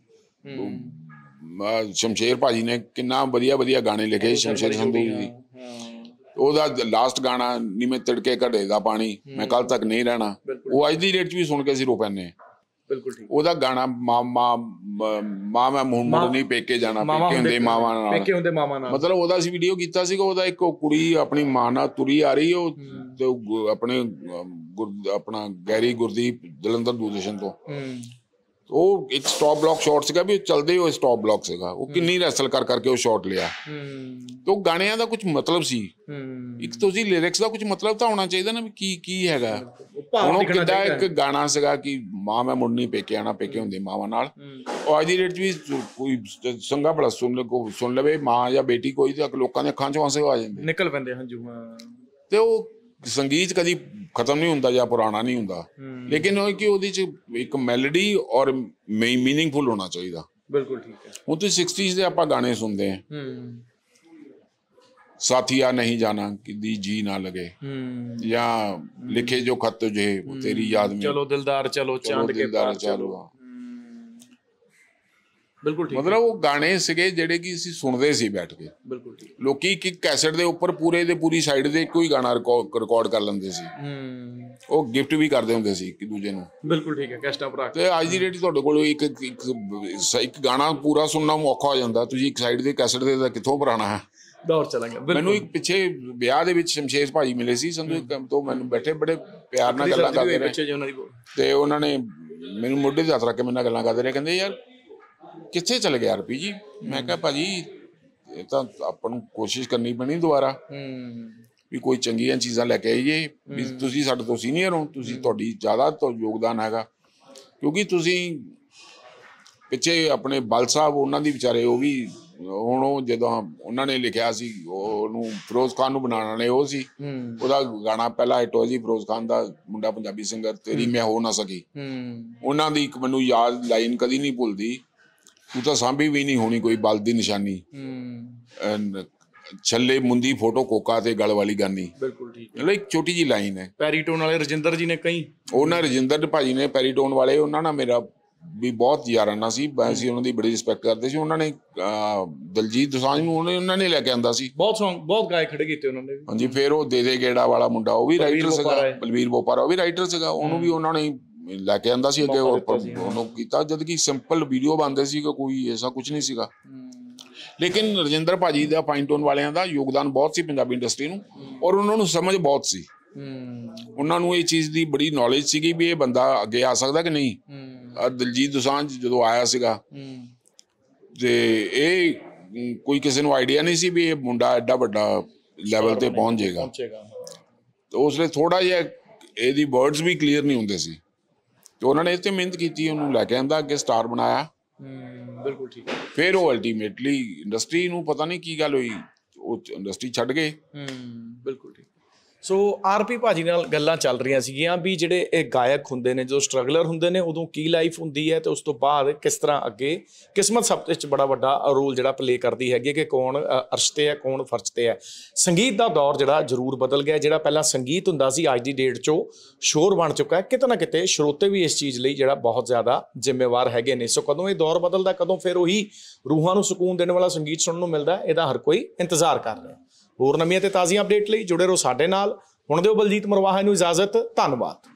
ਸ਼ਮਸ਼ੇਰ ਭਾਜੀ ਨੇ ਕਿੰਨਾ ਵਧੀਆ ਵਧੀਆ ਗਾਣੇ ਲਿਖੇ, ਸ਼ਮਸ਼ੇਰ ਸੰਧੂ ਜੀ। ਉਹਦਾ ਲਾਸਟ ਗਾਣਾ ਨੀ ਮੈਂ ਤਿੜਕੇ ਘੜੇ ਦਾ ਪਾਣੀ, ਮੈਂ ਕੱਲ ਤੱਕ ਨਹੀਂ ਰਹਿਣਾ, ਉਹ ਅੱਜ ਦੀ ਡੇਟ 'ਚ ਵੀ ਸੁਣ ਕੇ ਅਸੀਂ ਰੋ ਪੈਂਦੇ। ਬਿਲਕੁਲ ਠੀਕ। ਉਹਦਾ ਗਾਣਾ ਮਾਂ ਮਾਂ ਮਾਂ ਮੈਂ ਮੁੜ ਮੁੜ ਨਹੀਂ ਪੇਕੇ ਜਾਣਾ, ਪੇਕੇ ਹੁੰਦੇ ਮਾਵਾਂ ਨਾਲ, ਪੇਕੇ ਹੁੰਦੇ ਮਾਵਾਂ ਨਾਲ, ਮਤਲਬ ਉਹਦਾ ਅਸੀਂ ਵੀਡੀਓ ਕੀਤਾ ਸੀਗਾ। ਉਹਦਾ ਇੱਕ ਕੁੜੀ ਆਪਣੀ ਮਾਂ ਨਾਲ ਤੁਰੀ ਆ ਰਹੀ, ਉਹ ਤੇ ਆਪਣੇ ਆਪਣਾ ਗੈਰੀ ਗੁਰਦੀਪ ਜਲੰਧਰ ਦੂਰਦਰਸ਼ਨ ਤੋਂ, ਉਹ ਇੱਕ ਸਟਾਪ ਬਲੌਕ ਸ਼ਾਟ ਸੀਗਾ ਵੀ ਚਲਦੇ ਉਹ ਸਟਾਪ ਬਲੌਕ ਸੀਗਾ, ਉਹ ਕਿੰਨੀ ਰੈਸਲ ਕਰ ਕਰਕੇ ਉਹ ਸ਼ਾਟ ਲਿਆ। ਤੇ ਉਹ ਗਾਣਿਆਂ ਦਾ ਕੁਝ ਮਤਲਬ ਸੀ। ਇੱਕ ਤੁਸੀਂ ਲਿਰਿਕਸ ਦਾ ਕੁਝ ਮਤਲਬ ਤਾਂ ਹੋਣਾ ਚਾਹੀਦਾ ਨਾ ਵੀ ਕੀ ਕੀ ਹੈਗਾ। ਹੁਣ ਉਹ ਕਿੱਦਾਂ ਇੱਕ ਗਾਣਾ ਸੀਗਾ ਕਿ ਮਾਂ ਮੈਂ ਮੁੜਨੀ ਪੇਕੇ ਆਣਾ, ਪੇਕੇ ਹੁੰਦੇ ਮਾਵਾਂ ਨਾਲ, ਉਹ ਅੱਜ ਦੀ ਡੇਟ 'ਚ ਵੀ ਕੋਈ ਚੰਗਾ ਭਲਾ ਸੁਣ ਸੁਣ ਲਵੇ ਮਾਂ ਜਾਂ ਬੇਟੀ ਕੋਈ, ਤਾਂ ਲੋਕਾਂ ਦੇ ਅੱਖਾਂ 'ਚੋਂ ਆਂਸੂ ਆ ਜਾਂਦੇ, ਨਿਕਲ ਪੈਂਦੇ ਹੰਝੂ। ਤੇ ਉਹ ਸੰਗੀਤ ਕਦੀ ਖਤਮ ਨਹੀਂ ਹੁੰਦਾ ਜਾਂ ਪੁਰਾਣਾ ਨਹੀਂ ਹੁੰਦਾ, ਲੇਕਿਨ ਉਹ ਕਿ ਉਹਦੇ 'ਚ ਇੱਕ ਮੈਲੋਡੀ ਔਰ ਮੀਨਿੰਗਫੁਲ ਹੋਣਾ ਚਾਹੀਦਾ। ਬਿਲਕੁਲ ਠੀਕ ਹੈ। ਹੁਣ ਤੁਸੀਂ ਸਿਕਸਟੀਜ਼ ਦੇ ਆਪਾਂ ਗਾਣੇ ਸੁਣਦੇ ਹਾਂ, ਸਾਥੀਆ ਨਹੀਂ ਜਾਣਾ ਕਿਦੀ ਜੀ ਨਾ ਲਗੇ, ਜਾਂ ਲਿਖੇ ਜੋ ਖਤ ਤੁਝੇ ਤੇਰੀ ਯਾਦ ਮੇਂ, ਚਲੋ ਦਿਲਦਾਰ ਚਲੋ ਚਾਂਦ ਕੇ ਪਾਰ ਚਲੋ। ਬਿਲਕੁਲ ਠੀਕ। ਮਤਲਬ ਉਹ ਗਾਣੇ ਸੀਗੇ ਜਿਹੜੇ ਕਿ ਅਸੀਂ ਸੁਣਦੇ ਸੀ ਬੈਠ ਕੇ। ਬਿਲਕੁਲ ਠੀਕ। ਲੋਕੀ ਇੱਕ ਕੈਸਟ ਦੇ ਉੱਪਰ ਪੂਰੇ ਦੇ ਪੂਰੀ ਸਾਈਡ ਦੇ ਇੱਕੋ ਹੀ ਗਾਣਾ ਰਿਕਾਰਡ ਕਰ ਲੈਂਦੇ ਸੀ, ਉਹ ਗਿਫਟ ਵੀ ਕਰਦੇ ਹੁੰਦੇ ਸੀ ਇੱਕ ਦੂਜੇ ਨੂੰ। ਬਿਲਕੁਲ ਠੀਕ ਹੈ। ਕੈਸਟਾਂ ਭਰਾ ਕੇ। ਤੇ ਅੱਜ ਦੀ ਡੇਟ ਤੁਹਾਡੇ ਕੋਲ ਇੱਕ ਇੱਕ ਗਾਣਾ ਪੂਰਾ ਸੁਣਨਾ ਔਖਾ ਹੋ ਜਾਂਦਾ, ਤੁਸੀਂ ਇੱਕ ਸਾਈਡ ਦੇ ਕੈਸਟ ਦੇ ਤਾਂ ਕਿੱਥੋਂ ਭਰਾਣਾ ਹੈ। ਦੌਰ ਚਲਾਂਗੇ। ਮੈਨੂੰ ਇੱਕ ਪਿੱਛੇ ਵਿਆਹ ਦੇ ਵਿੱਚ ਸ਼ਮਸ਼ੇਰ ਭਾਜੀ ਮਿਲੇ ਸੀ ਸੰਧੂ ਤੋਂ, ਮੈਨੂੰ ਬੈਠੇ ਬੜੇ ਪਿਆਰ ਨਾਲ ਗੱਲਾਂ ਕਰਦੇ ਰਹੇ, ਤੇ ਉਹਨਾਂ ਨੇ ਮੈਨੂੰ ਮੋਢੇ ਤੇ ਹੱਥ ਰੱਖ ਕੇ ਮੇਰੇ ਨਾਲ ਗੱਲਾਂ ਕਰਦੇ ਰਹੇ, ਕਹਿੰਦੇ ਯਾਰ ਕਿੱਥੇ ਚਲੇ ਗਏ ਆਰ ਪੀ ਜੀ? ਮੈਂ ਕਿਹਾ ਭਾਜੀ ਇਹ ਤਾਂ ਆਪਾਂ ਨੂੰ ਕੋਸ਼ਿਸ਼ ਕਰਨੀ ਪੈਣੀ ਦੁਬਾਰਾ ਵੀ ਕੋਈ ਚੰਗੀਆਂ ਚੀਜ਼ਾਂ ਲੈ ਕੇ ਆਈਏ, ਵੀ ਤੁਸੀਂ ਸਾਡੇ ਤੋਂ ਸੀਨੀਅਰ ਹੋ, ਤੁਸੀਂ ਤੁਹਾਡੀ ਜ਼ਿਆਦਾ ਤੋਂ ਯੋਗਦਾਨ ਹੈਗਾ, ਕਿਉਂਕਿ ਤੁਸੀਂ ਪਿੱਛੇ ਆਪਣੇ ਬਲ ਸਾਹਿਬ ਉਹਨਾਂ ਦੀ ਵਿਚਾਰੇ ਉਹ ਵੀ ਹੁਣ ਉਹ ਜਦੋਂ ਉਹਨਾਂ ਨੇ ਲਿਖਿਆ ਸੀ ਉਹਨੂੰ ਫਿਰੋਜ਼ ਖਾਨ ਨੂੰ ਬਣਾਉਣ ਵਾਲੇ ਉਹ ਸੀ, ਉਹਦਾ ਗਾਣਾ ਪਹਿਲਾ ਹਿੱਟ ਹੋਇਆ ਸੀ ਫਿਰੋਜ਼ ਖਾਨ ਦਾ ਮੁੰਡਾ ਪੰਜਾਬੀ ਸਿੰਗਰ, ਤੇਰੀ ਮੈਂ ਹੋ ਨਾ ਸਕੀ। ਉਹਨਾਂ ਦੀ ਇੱਕ ਮੈਨੂੰ ਯਾਦ ਲਾਈਨ ਕਦੀ ਨਹੀਂ ਭੁੱਲਦੀ, ਤੂੰ ਤਾਂ ਸਾਂਭੀ ਵੀ ਨਹੀਂ ਹੋਣੀ ਕੋਈ ਬਲ ਦੀ ਨਿਸ਼ਾਨੀ, ਛੱਲੇ ਮੁੰਦੀ ਫੋਟੋ ਕੋਕਾ ਤੇ ਗਲ ਵਾਲੀ ਗਾਨੀ, ਬਿਲਕੁਲ ਠੀਕ ਮਤਲਬ ਇੱਕ ਛੋਟੀ ਜੀ ਲਾਈਨ ਹੈ। ਪੈਰੀਟੋਨ ਵਾਲੇ ਰਜਿੰਦਰ ਜੀ ਨੇ ਕਈ, ਉਹਨਾਂ ਰਜਿੰਦਰ ਭਾਜੀ ਨੇ ਪੈਰੀਟੋਨ ਵਾਲੇ, ਉਹਨਾਂ ਨਾਲ ਮੇਰਾ ਵੀ ਬਹੁਤ ਯਾਰਾਨਾ ਸੀ, ਅਸੀਂ ਉਹਨਾਂ ਦੀ ਬੜੀ ਰਿਸਪੈਕਟ ਕਰਦੇ ਸੀ। ਉਹਨਾਂ ਨੇ ਦਲਜੀਤ ਦੋਸਾਂਝ ਨੂੰ ਉਹਨੇ ਉਹਨਾਂ ਨੇ ਲੈ ਕੇ ਆਂਦਾ ਸੀ, ਬਹੁਤ ਸੌਂਗ ਬਹੁਤ ਗਾਏ ਖੜੇ ਕੀਤੇ ਉਹਨਾਂ ਨੇ। ਹਾਂਜੀ, ਫਿਰ ਉਹ ਦੇ ਦੇ ਗੇੜਾ ਵਾਲਾ ਮੁੰਡਾ ਉਹ ਵੀ ਰਾਈਟਰ ਸੀਗਾ, ਬਲਵੀਰ ਬੋਪਾਰਾ ਉਹ ਵੀ ਰਾਈਟਰ ਸੀਗਾ, ਉਹਨੂੰ ਵੀ ਉਹਨਾਂ ਨੇ ਲੈ ਕੇ ਆਂਦਾ ਸੀ ਅੱਗੇ, ਉਹਨੂੰ ਕੀਤਾ। ਜਦ ਕਿ ਸਿੰਪਲ ਵੀਡੀਓ ਬਣਦੇ ਸੀ, ਕੋਈ ਐਸਾ ਕੁਝ ਨਹੀਂ ਸੀਗਾ। ਲੇਕਿਨ ਰਜਿੰਦਰ ਭਾਜੀ ਦਾ ਪਾਈਨਟੋਨ ਵਾਲਿਆਂ ਦਾ ਯੋਗਦਾਨ ਬਹੁਤ ਸੀ ਪੰਜਾਬੀ ਇੰਡਸਟਰੀ ਨੂੰ, ਔਰ ਉਹਨਾਂ ਨੂੰ ਸਮਝ ਬਹੁਤ ਸੀ। ਉਹਨਾਂ ਨੂੰ ਇਹ ਚੀਜ਼ ਦੀ ਬੜੀ ਨੌਲੇਜ ਸੀਗੀ ਵੀ ਇਹ ਬੰਦਾ ਅੱਗੇ ਆ ਸਕਦਾ ਕਿ ਨਹੀਂ। ਦਲਜੀਤ ਦੋਸਾਂਝ ਜਦੋਂ ਆਇਆ ਸੀਗਾ ਤੇ ਇਹ ਕੋਈ ਕਿਸੇ ਨੂੰ ਆਈਡੀਆ ਨਹੀਂ ਸੀ ਵੀ ਇਹ ਮੁੰਡਾ ਐਡਾ ਵੱਡਾ ਲੈਵਲ ਤੇ ਪਹੁੰਚ ਜਾਏਗਾ। ਤੇ ਉਸ ਲਈ ਥੋੜਾ ਜਿਹਾ ਇਹਦੀ ਵਰਡਸ ਵੀ ਕਲੀਅਰ ਨਹੀਂ ਹੁੰਦੇ ਸੀ, ਤੇ ਉਹਨਾਂ ਨੇ ਇਹ ਤੇ ਮਿਹਨਤ ਕੀਤੀ, ਉਹਨੂੰ ਲੈ ਕੇ ਆਂਦਾ, ਅੱਗੇ ਸਟਾਰ ਬਣਾਇਆ। ਬਿਲਕੁਲ ਠੀਕ। ਫਿਰ ਉਹ ਅਲਟੀਮੇਟਲੀ ਇੰਡਸਟਰੀ ਨੂੰ ਪਤਾ ਨਹੀਂ ਕੀ ਗੱਲ ਹੋਈ, ਉਹ ਇੰਡਸਟਰੀ ਛੱਡ ਗਏ। ਬਿਲਕੁਲ ਠੀਕ। ਸੋ ਆਰ ਪੀ ਭਾਜੀ ਨਾਲ ਗੱਲਾਂ ਚੱਲ ਰਹੀਆਂ ਸੀਗੀਆਂ ਵੀ ਜਿਹੜੇ ਇਹ ਗਾਇਕ ਹੁੰਦੇ ਨੇ, ਜੋ ਸਟਰਗਲਰ ਹੁੰਦੇ ਨੇ, ਉਦੋਂ ਕੀ ਲਾਈਫ ਹੁੰਦੀ ਹੈ ਤੇ ਉਸ ਤੋਂ ਬਾਅਦ ਕਿਸ ਤਰ੍ਹਾਂ ਅੱਗੇ ਕਿਸਮਤ ਸਭ ਵਿੱਚ ਬੜਾ ਵੱਡਾ ਰੋਲ ਜਿਹੜਾ ਪਲੇ ਕਰਦੀ ਹੈਗੀ ਕਿ ਕੌਣ ਅਰਸ਼ 'ਤੇ ਹੈ, ਕੌਣ ਫਰਸ਼ 'ਤੇ ਹੈ। ਸੰਗੀਤ ਦਾ ਦੌਰ ਜਿਹੜਾ ਜ਼ਰੂਰ ਬਦਲ ਗਿਆ। ਜਿਹੜਾ ਪਹਿਲਾਂ ਸੰਗੀਤ ਹੁੰਦਾ ਸੀ, ਅੱਜ ਦੀ ਡੇਟ 'ਚੋਂ ਸ਼ੋਰ ਬਣ ਚੁੱਕਾ ਹੈ। ਕਿਤੇ ਨਾ ਕਿਤੇ ਸਰੋਤੇ ਵੀ ਇਸ ਚੀਜ਼ ਲਈ ਜਿਹੜਾ ਬਹੁਤ ਜ਼ਿਆਦਾ ਜ਼ਿੰਮੇਵਾਰ ਹੈਗੇ ਨੇ। ਸੋ ਕਦੋਂ ਇਹ ਦੌਰ ਬਦਲਦਾ, ਕਦੋਂ ਫਿਰ ਉਹੀ ਰੂਹਾਂ ਨੂੰ ਸਕੂਨ ਦੇਣ ਵਾਲਾ ਸੰਗੀਤ ਸੁਣਨ ਨੂੰ ਮਿਲਦਾ, ਇਹਦਾ ਹਰ ਕੋਈ ਇੰਤਜ਼ਾਰ ਕਰ ਰਿਹਾ। ਹੋਰ ਨਵੀਆਂ ਤੇ ਤਾਜ਼ੀਆਂ ਅਪਡੇਟ ਲਈ ਜੁੜੇ ਰਹੋ ਸਾਡੇ ਨਾਲ। ਹੁਣ ਦਿਓ ਬਲਜੀਤ ਮਰਵਾਹਾ ਨੂੰ ਇਜਾਜ਼ਤ। ਧੰਨਵਾਦ।